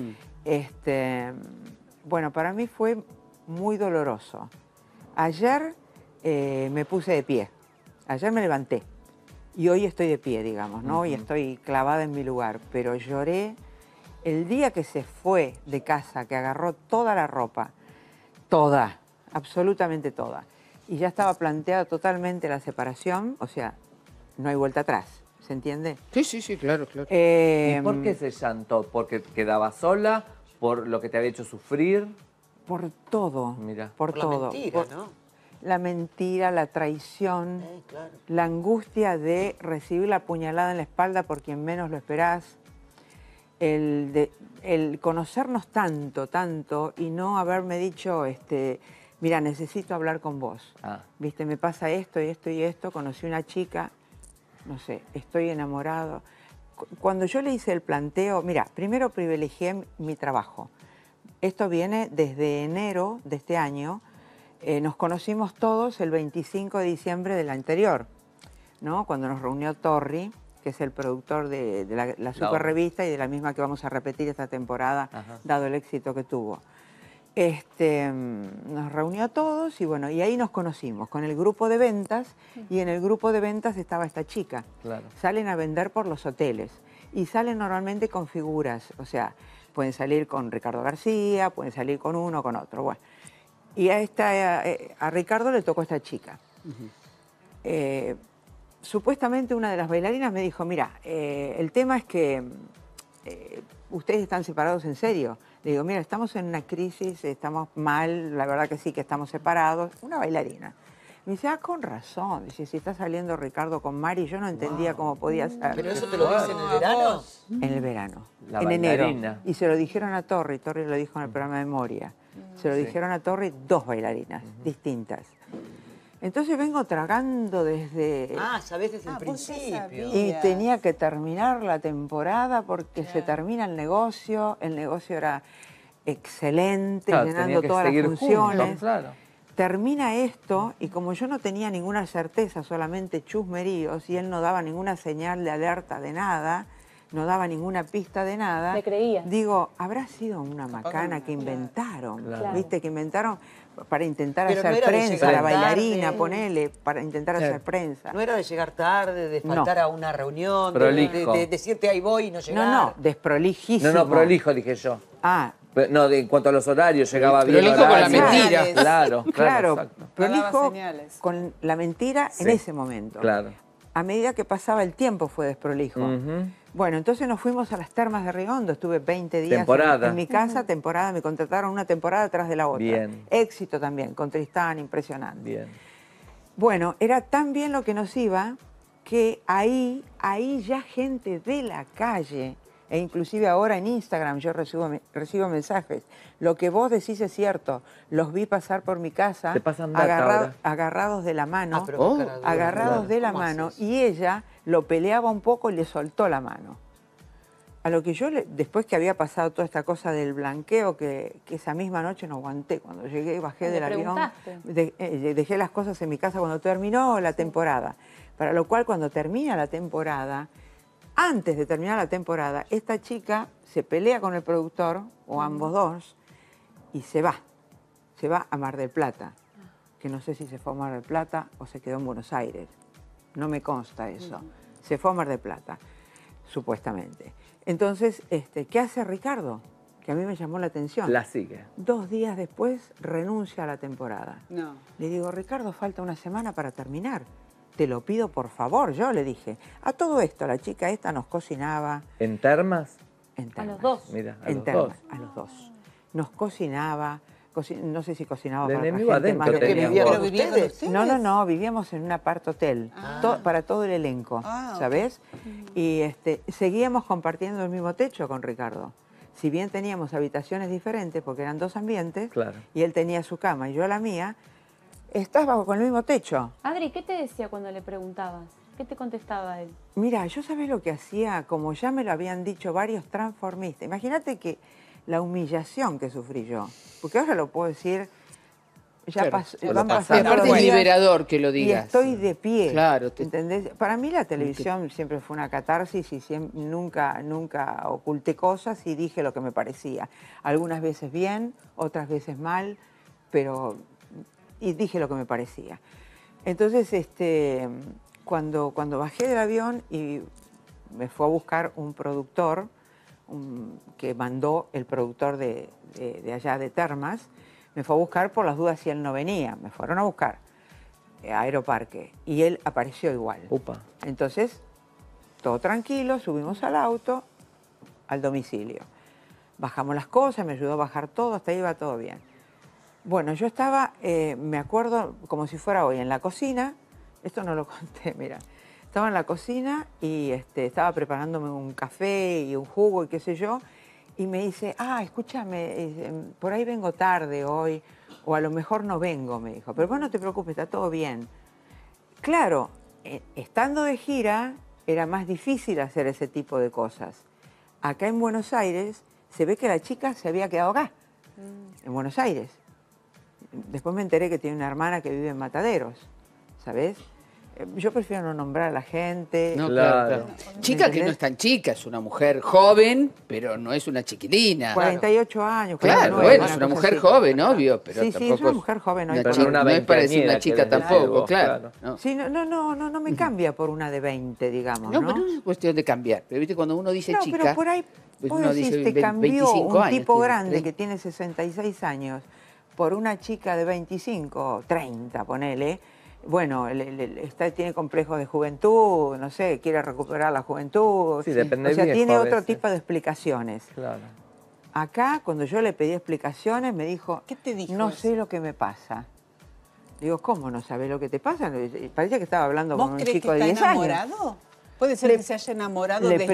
Bueno, para mí fue muy doloroso. Ayer me puse de pie, ayer me levanté y hoy estoy de pie, digamos, ¿no? Hoy estoy clavada en mi lugar, pero lloré el día que se fue de casa, que agarró toda la ropa, toda, absolutamente toda, y ya estaba planteada totalmente la separación, o sea, no hay vuelta atrás. ¿Se entiende? Sí, sí, sí, claro, claro. ¿Y por qué se llantó? ¿Porque quedaba sola? ¿Por lo que te había hecho sufrir? Por todo. Mira. Por todo. La mentira, ¿no? La mentira, la traición, claro. La angustia de recibir la puñalada en la espalda por quien menos lo esperás, el conocernos tanto, tanto, y no haberme dicho, mira, necesito hablar con vos. Viste, me pasa esto y esto y esto, conocí una chica, no sé, estoy enamorado. Cuando yo le hice el planteo, mira, primero privilegié mi trabajo. Esto viene desde enero de este año. Nos conocimos todos el 25 de diciembre del anterior, ¿no? Cuando nos reunió Torri, que es el productor de la super revista y de la misma que vamos a repetir esta temporada, dado el éxito que tuvo. Nos reunió a todos y bueno, y ahí nos conocimos con el grupo de ventas y en el grupo de ventas estaba esta chica. Claro. Salen a vender por los hoteles y salen normalmente con figuras, o sea, pueden salir con Ricardo García, pueden salir con uno, con otro, bueno. Y a Ricardo le tocó esta chica. Supuestamente una de las bailarinas me dijo, mira, el tema es que ustedes están separados en serio. Le digo, mira, estamos en una crisis, estamos mal, la verdad que sí que estamos separados. Una bailarina. Me dice, con razón. Dice, si está saliendo Ricardo con Mari, yo no entendía cómo podía ser. ¿Pero eso te lo dicen en el verano? En el verano, La en bailarina. enero. Y se lo dijeron a Torri, Torri lo dijo en el programa de Moria. Se lo dijeron a Torri 2 bailarinas distintas. Entonces vengo tragando desde... sabés desde el principio. Y tenía que terminar la temporada porque se termina el negocio era excelente, Claro, llenando que todas las seguir funciones. juntos, claro. Termina esto y como yo no tenía ninguna certeza, solamente chusmeríos, y él no daba ninguna señal de alerta de nada, no daba ninguna pista de nada. Le creía. Digo, habrá sido una macana que inventaron, Claro. ¿viste? Que inventaron para intentar Pero no hacer era de prensa, llegar la bailarina, tarde. ponele, para intentar hacer prensa. No era de llegar tarde, de No. faltar a una reunión, Prolijo. de decirte ahí voy y no llegar. No, desprolijísimo. No, prolijo, dije yo. Ah. No, en cuanto a los horarios, llegaba bien. Prolijo con la mentira. Claro, Claro, prolijo con la mentira en ese momento. Claro. A medida que pasaba el tiempo fue desprolijo. Bueno, entonces nos fuimos a las termas de Rigondo, estuve 20 días en mi casa, temporada, me contrataron una temporada tras de la otra. Bien. Éxito también, con Tristán, impresionante. Bien. Bueno, era tan bien lo que nos iba que ahí ya gente de la calle E inclusive ahora en Instagram yo recibo mensajes. Lo que vos decís es cierto. Los vi pasar por mi casa agarrados de la mano. Agarrados de la mano. Y ella lo peleaba un poco y le soltó la mano. A lo que yo, después que había pasado toda esta cosa del blanqueo, que esa misma noche no aguanté. Cuando llegué, bajé del avión, dejé las cosas en mi casa cuando terminó la temporada. Para lo cual, cuando termina la temporada, antes de terminar la temporada, esta chica se pelea con el productor, o ambos dos, y se va a Mar del Plata. Que no sé si se fue a Mar del Plata o se quedó en Buenos Aires. No me consta eso. Se fue a Mar del Plata, supuestamente. Entonces, ¿qué hace Ricardo? Que a mí me llamó la atención. La sigue. 2 días después renuncia a la temporada. No. Le digo, Ricardo, falta una semana para terminar. Te lo pido por favor, yo le dije. A todo esto, la chica esta nos cocinaba. ¿En Termas? En Termas. A los dos. Mira, a en los Termas, dos. A los dos. Nos cocinaba. No sé si cocinaba De para enemigo la gente adentro más. tenías vos. ¿Vivían ustedes? No, vivíamos en un apart hotel, para todo el elenco, ¿sabés? Y seguíamos compartiendo el mismo techo con Ricardo. Si bien teníamos habitaciones diferentes, porque eran 2 ambientes, y él tenía su cama y yo la mía, estás bajo con el mismo techo. Adri, ¿qué te decía cuando le preguntabas? ¿Qué te contestaba él? Mira, yo sabés lo que hacía, como ya me lo habían dicho varios transformistas. Imagínate que la humillación que sufrí yo, porque ahora lo puedo decir, ya van pasando. Aparte es liberador que lo digas. Y estoy de pie. Claro. ¿Entendés? Para mí la televisión siempre fue una catarsis y nunca oculté cosas y dije lo que me parecía. Algunas veces bien, otras veces mal, y dije lo que me parecía. Entonces, cuando bajé del avión y me fue a buscar un productor, que mandó el productor de allá de Termas, me fue a buscar por las dudas si él no venía. Me fueron a buscar a Aeroparque y él apareció igual. Entonces, todo tranquilo, subimos al auto, al domicilio. Bajamos las cosas, me ayudó a bajar todo, hasta ahí iba todo bien. Bueno, yo estaba, me acuerdo como si fuera hoy, en la cocina. Esto no lo conté, mira. Estaba en la cocina y estaba preparándome un café y un jugo y qué sé yo, y me dice, escúchame, por ahí vengo tarde hoy, o a lo mejor no vengo, me dijo, pero vos no te preocupes, está todo bien. Claro, estando de gira era más difícil hacer ese tipo de cosas. Acá en Buenos Aires se ve que la chica se había quedado acá, en Buenos Aires. Después me enteré que tiene una hermana que vive en Mataderos, ¿sabés? Yo prefiero no nombrar a la gente. No, claro. Chica que no es tan chica, es una mujer joven, pero no es una chiquilina. 48 años. Claro, bueno, es una mujer joven, obvio, pero sí, tampoco sí, es una mujer joven. No es para decir una chica tampoco, claro. No. Sí, no me cambia por una de 20, digamos, ¿no? No, pero no es cuestión de cambiar. Pero viste, cuando uno dice chica... pero por ahí, uno dice te cambió un tipo grande 30. que tiene 66 años por una chica de 25, 30, ponele... Bueno, tiene complejos de juventud, no sé, quiere recuperar la juventud. Sí, depende o sea, viejo, tiene otro tipo de explicaciones. Claro. Acá, cuando yo le pedí explicaciones, me dijo, ¿qué te dijo? No sé lo que me pasa. Digo, ¿cómo no sabes lo que te pasa? Parecía que estaba hablando con un chico de 10 años. ¿Vos crees que está enamorado? ¿Puede ser que se haya enamorado, le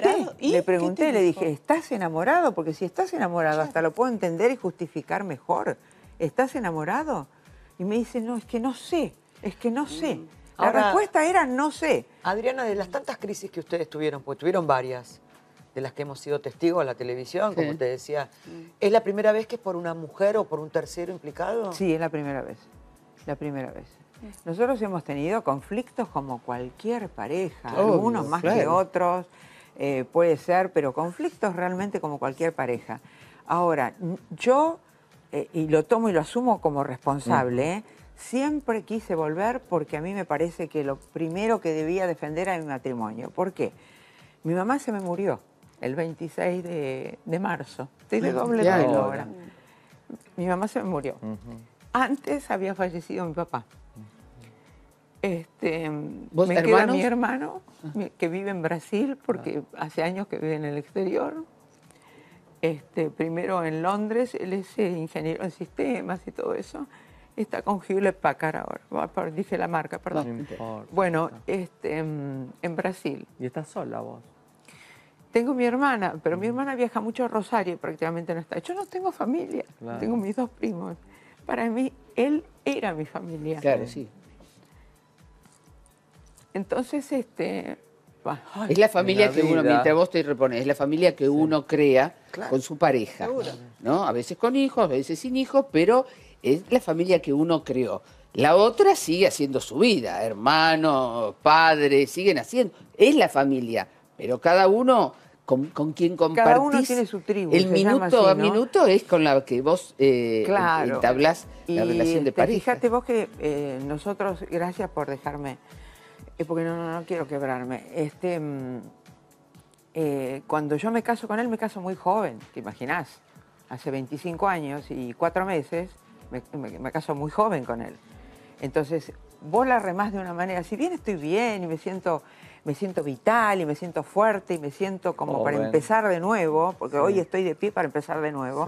pregunté, le dije, ¿estás enamorado? Porque si estás enamorado, hasta lo puedo entender y justificar mejor. ¿Estás enamorado? Y me dice, no, es que no sé. Es que no sé. La respuesta era no sé. Adriana, de las tantas crisis que ustedes tuvieron, pues tuvieron varias, de las que hemos sido testigos en la televisión, como te decía, ¿es la primera vez que es por una mujer o por un tercero implicado? Sí, es la primera vez. La primera vez. Nosotros hemos tenido conflictos como cualquier pareja, algunos más que otros, puede ser, pero conflictos realmente como cualquier pareja. Ahora, yo, y lo tomo y lo asumo como responsable, siempre quise volver porque a mí me parece que lo primero que debía defender era mi matrimonio. ¿Por qué? Mi mamá se me murió el 26 de marzo. Estoy de doble duelo ahora. Mi mamá se me murió. Antes había fallecido mi papá. ¿Vos, me hermanos? queda mi hermano, que vive en Brasil, porque hace años que vive en el exterior. Primero en Londres, él es ingeniero en sistemas y todo eso. Está con Hewlett Packard ahora. Dije la marca, perdón. No importa. Bueno, en Brasil. ¿Y estás sola vos? Tengo mi hermana, pero mi hermana viaja mucho a Rosario y prácticamente no está. Yo no tengo familia, tengo mis 2 primos. Para mí, él era mi familia. Claro, sí. Entonces, es la familia que uno, mientras vos te repones, es la familia que uno crea con su pareja, ¿no? A veces con hijos, a veces sin hijos, pero es la familia que uno creó. La otra sigue haciendo su vida, hermanos, padres, siguen haciendo. Es la familia, pero cada uno con quien compartís. Cada uno tiene su tribu. El minuto así, ¿no? a minuto es con la que vos entablás la relación de pareja. Fíjate vos que nosotros, gracias por dejarme, porque no quiero quebrarme. Cuando yo me caso con él, me caso muy joven, ¿te imaginás? Hace 25 años y 4 meses me caso muy joven con él. Entonces, vos la remás de una manera, si bien estoy bien y me siento vital y me siento fuerte y me siento como para empezar de nuevo, porque hoy estoy de pie para empezar de nuevo,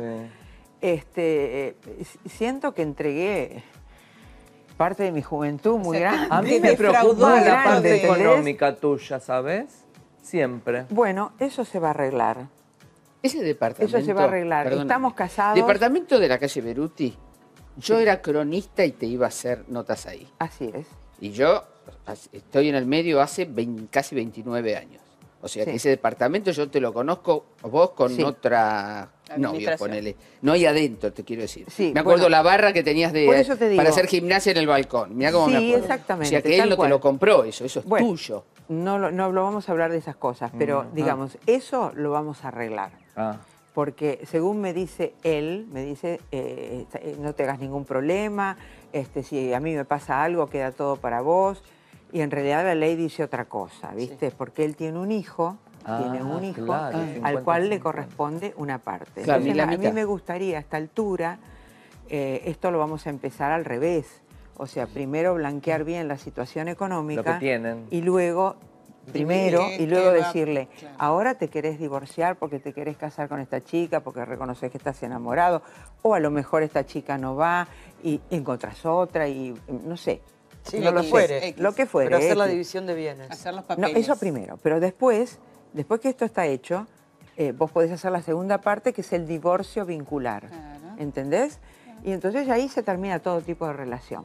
siento que entregué parte de mi juventud muy grande. A mí me preocupa la parte económica tuya, ¿sabes? Siempre. Bueno, eso se va a arreglar. Ese departamento... Eso se va a arreglar. Perdóname. Estamos casados... Departamento de la calle Beruti. Yo era cronista y te iba a hacer notas ahí. Así es. Y yo estoy en el medio hace casi 29 años. O sea que ese departamento yo te lo conozco vos con otra novia, ponele. No hay adentro, te quiero decir. Sí, me acuerdo la barra que tenías para hacer gimnasia en el balcón. Mirá cómo me acuerdo. Exactamente. O sea que él no te lo compró, eso es tuyo. No lo vamos a hablar de esas cosas, pero digamos, eso lo vamos a arreglar. Porque según me dice él, no te hagas ningún problema, si a mí me pasa algo queda todo para vos. Y en realidad la ley dice otra cosa, ¿viste? Porque él tiene un hijo, al cual le corresponde una parte. Claro, Entonces, a mí me gustaría a esta altura, esto lo vamos a empezar al revés. O sea, primero blanquear bien la situación económica. Lo que tienen. Y luego... decirle, ahora te querés divorciar porque te querés casar con esta chica, porque reconoces que estás enamorado, o a lo mejor esta chica no va y encontrás otra y no sé. Sí, no lo sé, lo que fuere. Pero hacer la división de bienes. Hacer los No, papeles. eso primero, pero después que esto está hecho, vos podés hacer la segunda parte, que es el divorcio vincular. Claro. ¿Entendés? Y entonces ahí se termina todo tipo de relación.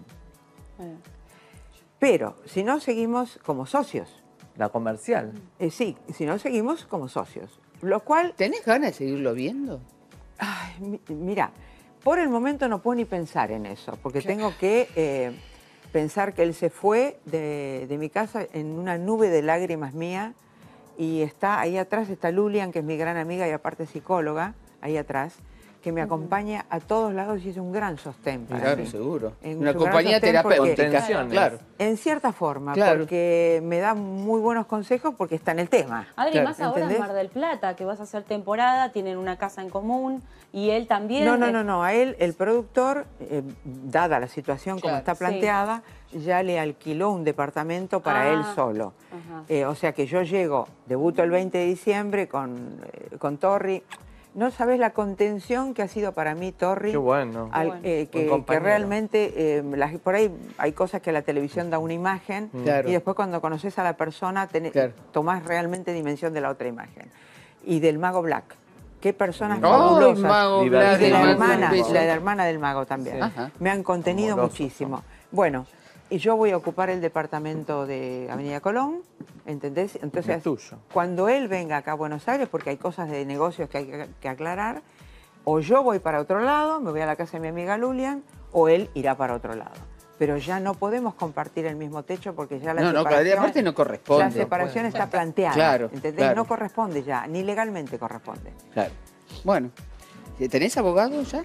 Pero si no seguimos como socios. La comercial. Sí, si no seguimos como socios. Lo cual... ¿Tenés ganas de seguirlo viendo? Ay, mira, por el momento no puedo ni pensar en eso, porque tengo que pensar que él se fue de mi casa en una nube de lágrimas mía y está ahí atrás, está Lulian, que es mi gran amiga y aparte psicóloga, ahí atrás, que me acompaña a todos lados y es un gran sostén para mí. Seguro. Es Una un compañía gran sostén terapéutica. Claro. En cierta forma, porque me da muy buenos consejos porque está en el tema. Adri, más ahora en Mar del Plata, que vas a hacer temporada, tienen una casa en común y él también... No, a él, el productor, dada la situación como está planteada, ya le alquiló un departamento para él solo. O sea que yo llego, debuto el 20 de diciembre con Torri. No sabés la contención que ha sido para mí, Torri. Qué bueno. Que realmente, por ahí hay cosas que la televisión da una imagen y después cuando conoces a la persona tomás realmente dimensión de la otra imagen. Y del Mago Black. Qué personas fabulosas. Mago Black, y la hermana del Mago también. Me han contenido muchísimo. Bueno, y yo voy a ocupar el departamento de Avenida Colón, ¿entendés? Entonces, cuando él venga acá a Buenos Aires, porque hay cosas de negocios que hay que aclarar, o yo voy para otro lado, me voy a la casa de mi amiga Lulian, o él irá para otro lado. Pero ya no podemos compartir el mismo techo porque ya la separación... aparte no corresponde. La separación está planteada, ¿entendés? No corresponde ya, ni legalmente corresponde. Claro. Bueno, ¿tenés abogado ya?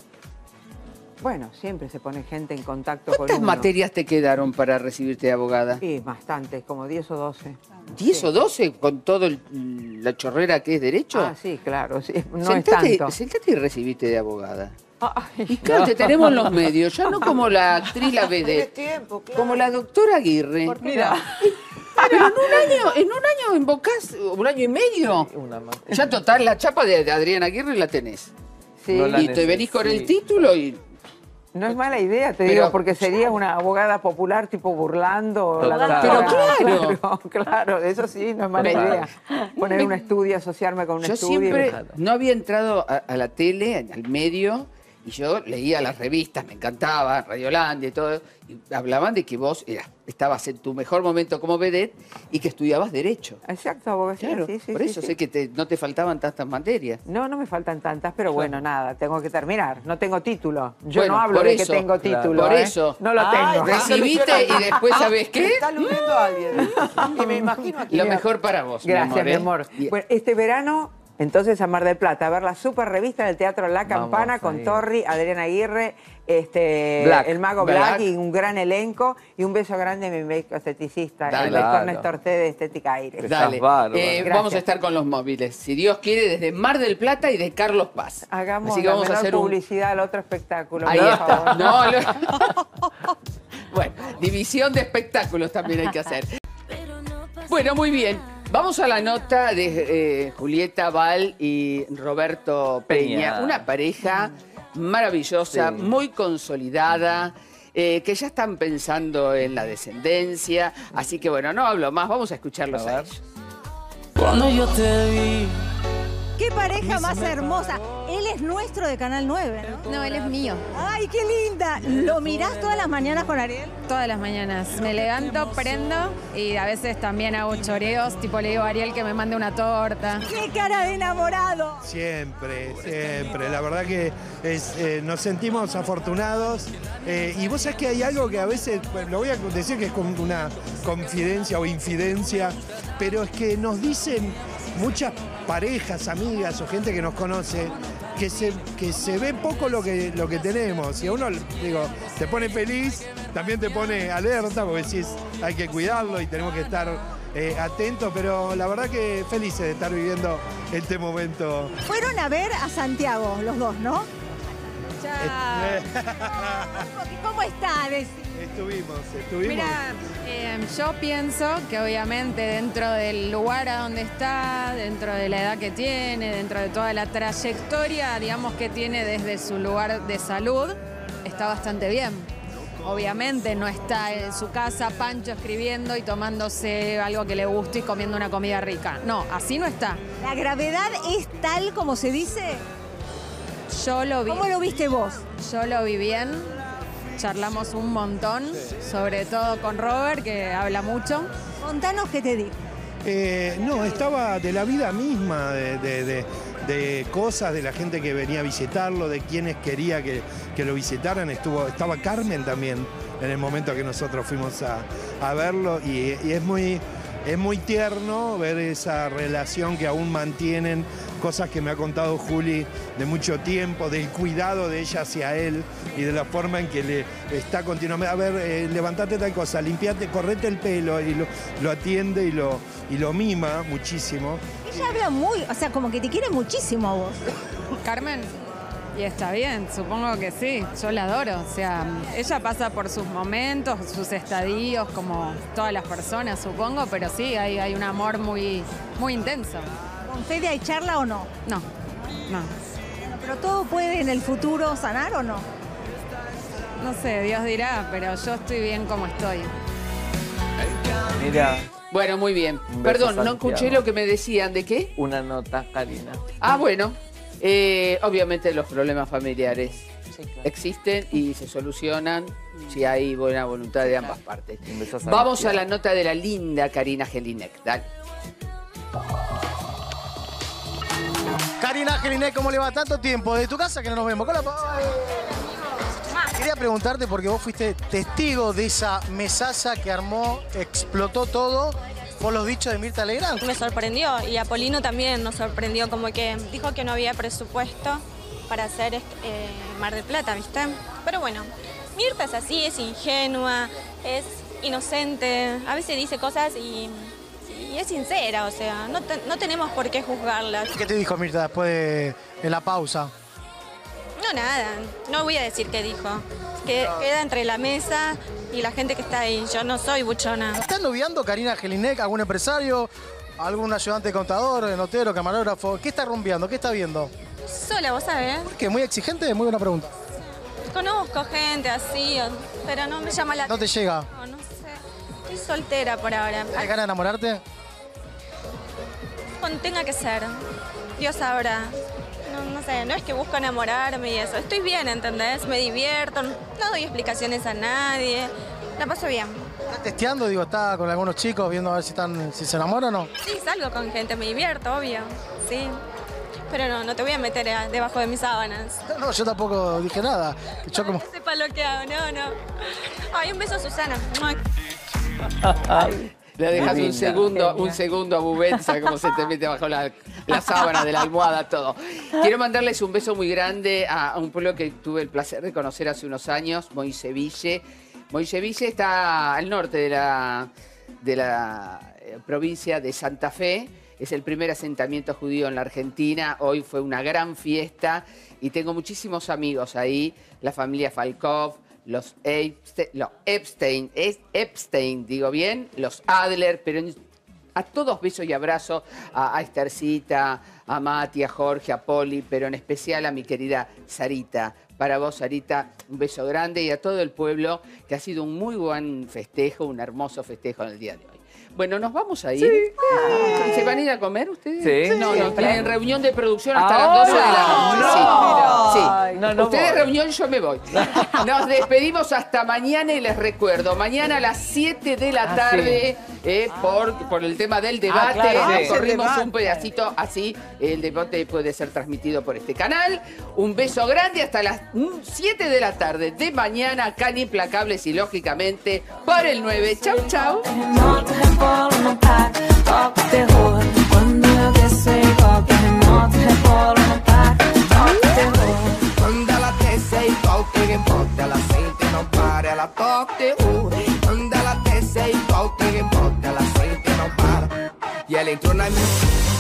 Bueno, siempre se pone gente en contacto con uno. ¿Cuántas materias te quedaron para recibirte de abogada? Sí, bastantes, como 10 o 12. ¿10 o 12 con todo la chorrera que es derecho? Ah, sí, claro, sí. No es tanto. Sentate y recibiste de abogada. Y claro, te tenemos en los medios, ya no como la actriz la vedette, como la doctora Aguirre. Mira. Pero en un año invocás, un año y medio. Ya total, la chapa de Adriana Aguirre la tenés. Sí. Y te venís con el título y... No es mala idea, te digo, porque sería una abogada popular tipo burlando. Pero claro, eso sí, no es mala idea. Poner un estudio, asociarme con un estudio. Yo siempre no había entrado a la tele, al medio, y yo leía las revistas, me encantaba, Radiolandia y todo, y hablaban de que vos estabas en tu mejor momento como vedette y que estudiabas Derecho. Exacto, abogacía, claro, sí. Por eso sé que no te faltaban tantas materias. No me faltan tantas, pero bueno, nada, tengo que terminar. No tengo título. Yo Bueno, no hablo de que tengo título. Por eso. No lo tengo. Recibiste y después, ¿sabés qué? Está aludiendo a alguien. Y me imagino aquí. Lo mejor para vos, Gracias, mi amor. Bueno, este verano, entonces, a Mar del Plata, a ver la super revista del Teatro La Campana con Torri, Adriana Aguirre, el Mago Black y un gran elenco. Y un beso grande a mi médico esteticista, el doctor Néstor T. de Estética Aire. Dale. Vamos a estar con los móviles, si Dios quiere, desde Mar del Plata y de Carlos Paz. Hagamos Así que la vamos a hacer publicidad al otro espectáculo. Ahí está. Bueno, división de espectáculos también hay que hacer. Bueno, muy bien. Vamos a la nota de Julieta Val y Roberto Peña. Una pareja maravillosa, muy consolidada, que ya están pensando en la descendencia. Así que bueno, no hablo más, vamos a escucharlos a ellos. Cuando yo te vi. ¡Qué pareja más hermosa! Él es nuestro de Canal 9, ¿no? No, él es mío. ¡Ay, qué linda! ¿Lo mirás todas las mañanas con Ariel? Todas las mañanas. Me levanto, prendo y a veces también hago choreos. Tipo, le digo a Ariel que me mande una torta. ¡Qué cara de enamorado! Siempre, siempre. La verdad que nos sentimos afortunados. Y vos sabés que hay algo que a veces, lo voy a decir que es como una confidencia o infidencia, pero es que nos dicen muchas parejas, amigas o gente que nos conoce, que se ve poco lo que tenemos. Y a uno, digo, te pone feliz, también te pone alerta, porque decís, hay que cuidarlo y tenemos que estar atentos, pero la verdad que felices de estar viviendo este momento. Fueron a ver a Santiago, los dos, ¿no? ¿Cómo está? Estuvimos. Mira, yo pienso que obviamente dentro del lugar a donde está, dentro de la edad que tiene, dentro de toda la trayectoria, digamos, que tiene desde su lugar de salud, está bastante bien. Obviamente no está en su casa Pancho escribiendo y tomándose algo que le guste y comiendo una comida rica. No, así no está. ¿La gravedad es tal como se dice? Yo lo vi. ¿Cómo lo viste vos? Yo lo vi bien. Charlamos un montón, sobre todo con Robert, que habla mucho. Contanos qué te dijo. No, estaba de la vida misma, de cosas, de la gente que venía a visitarlo, de quienes quería que lo visitaran. Estaba Carmen también en el momento que nosotros fuimos a verlo y es muy tierno ver esa relación que aún mantienen, cosas que me ha contado Juli de mucho tiempo, del cuidado de ella hacia él y de la forma en que le está continuamente, a ver, levantate tal cosa, limpiate, correte el pelo, y lo atiende y lo mima muchísimo. Ella habla muy, o sea, como que te quiere muchísimo a vos. Carmen, y está bien, supongo que sí, yo la adoro, o sea, ella pasa por sus momentos, sus estadios, como todas las personas, supongo, pero sí, hay un amor muy, muy intenso. ¿Con Fede hay charla o no? No. ¿Pero todo puede en el futuro sanar o no? No sé, Dios dirá, pero yo estoy bien como estoy. Mira. Bueno, muy bien. Perdón, no escuché lo que me decían. ¿De qué? Una nota, Karina. Ah, bueno. Obviamente los problemas familiares existen y se solucionan si hay buena voluntad de ambas partes. Vamos a la nota de la linda Karina Jelinek. Dale. Karina Jelinek, ¿cómo le va? Tanto tiempo desde tu casa que no nos vemos. Quería preguntarte porque vos fuiste testigo de esa mesaza que armó, explotó todo por los dichos de Mirta Legrand. Me sorprendió y Apolino también nos sorprendió, como que dijo que no había presupuesto para hacer Mar del Plata, ¿viste? Pero bueno, Mirta es así, es ingenua, es inocente, a veces dice cosas y es sincera, o sea, no tenemos por qué juzgarla. ¿Qué te dijo Mirta después de la pausa? No, nada, no voy a decir qué dijo. Que queda entre la mesa y la gente que está ahí. Yo no soy buchona. ¿Está noviando Karina Jelinek, algún empresario, algún ayudante de contador, notero, camarógrafo? ¿Qué está rumbeando? ¿Qué está viendo? Sola, vos sabés. ¿Por qué? ¿Muy exigente? Muy buena pregunta. Conozco gente así, pero no me llama la ¿No te llega? No sé. Estoy soltera por ahora. ¿Hay ganas de enamorarte? Cuando tenga que ser. Dios sabrá. No sé, no es que busco enamorarme y eso. Estoy bien, ¿entendés? Me divierto, no doy explicaciones a nadie. La paso bien. ¿Estás testeando? Digo, ¿está con algunos chicos viendo a ver si se enamoran o no? Sí, salgo con gente, me divierto, obvio. Sí. Pero no te voy a meter debajo de mis sábanas. No, yo tampoco dije nada. Yo como... No sepa lo que hago, no. Ay, un beso a Susana. Le dejas un segundo a Bubet, ¿sabes cómo se te mete bajo la sábana de la almohada, todo? Quiero mandarles un beso muy grande a un pueblo que tuve el placer de conocer hace unos años, Moiseville. Moiseville está al norte de la provincia de Santa Fe. Es el primer asentamiento judío en la Argentina. Hoy fue una gran fiesta y tengo muchísimos amigos ahí. La familia Falkov, los Epstein, digo bien, los Adler, pero a todos beso y abrazo, a Esthercita, a Mati, a Jorge, a Poli, pero en especial a mi querida Sarita. Para vos, Sarita, un beso grande y a todo el pueblo, que ha sido un muy buen festejo, un hermoso festejo en el día de hoy. Bueno, ¿nos vamos a ir? Sí. ¿Se van a ir a comer ustedes? Sí. No, tienen reunión de producción hasta las 12 de la noche. No, ustedes reunión, yo me voy. Nos despedimos hasta mañana y les recuerdo, mañana a las 7 de la tarde, por el tema del debate, corrimos un pedacito así, el debate puede ser transmitido por este canal. Un beso grande hasta las 7 de la tarde de mañana, acá en Implacables y lógicamente por el 9. Chau, chau. Falling apart, talk de horror. Cuando la tese y toque, no te falling apart, talk de horror. Cuando la tese y toque, que importa el aceite, no pare, la toque de horror. Cuando la tese y toque, que importa el aceite, no para. Y el intro no hay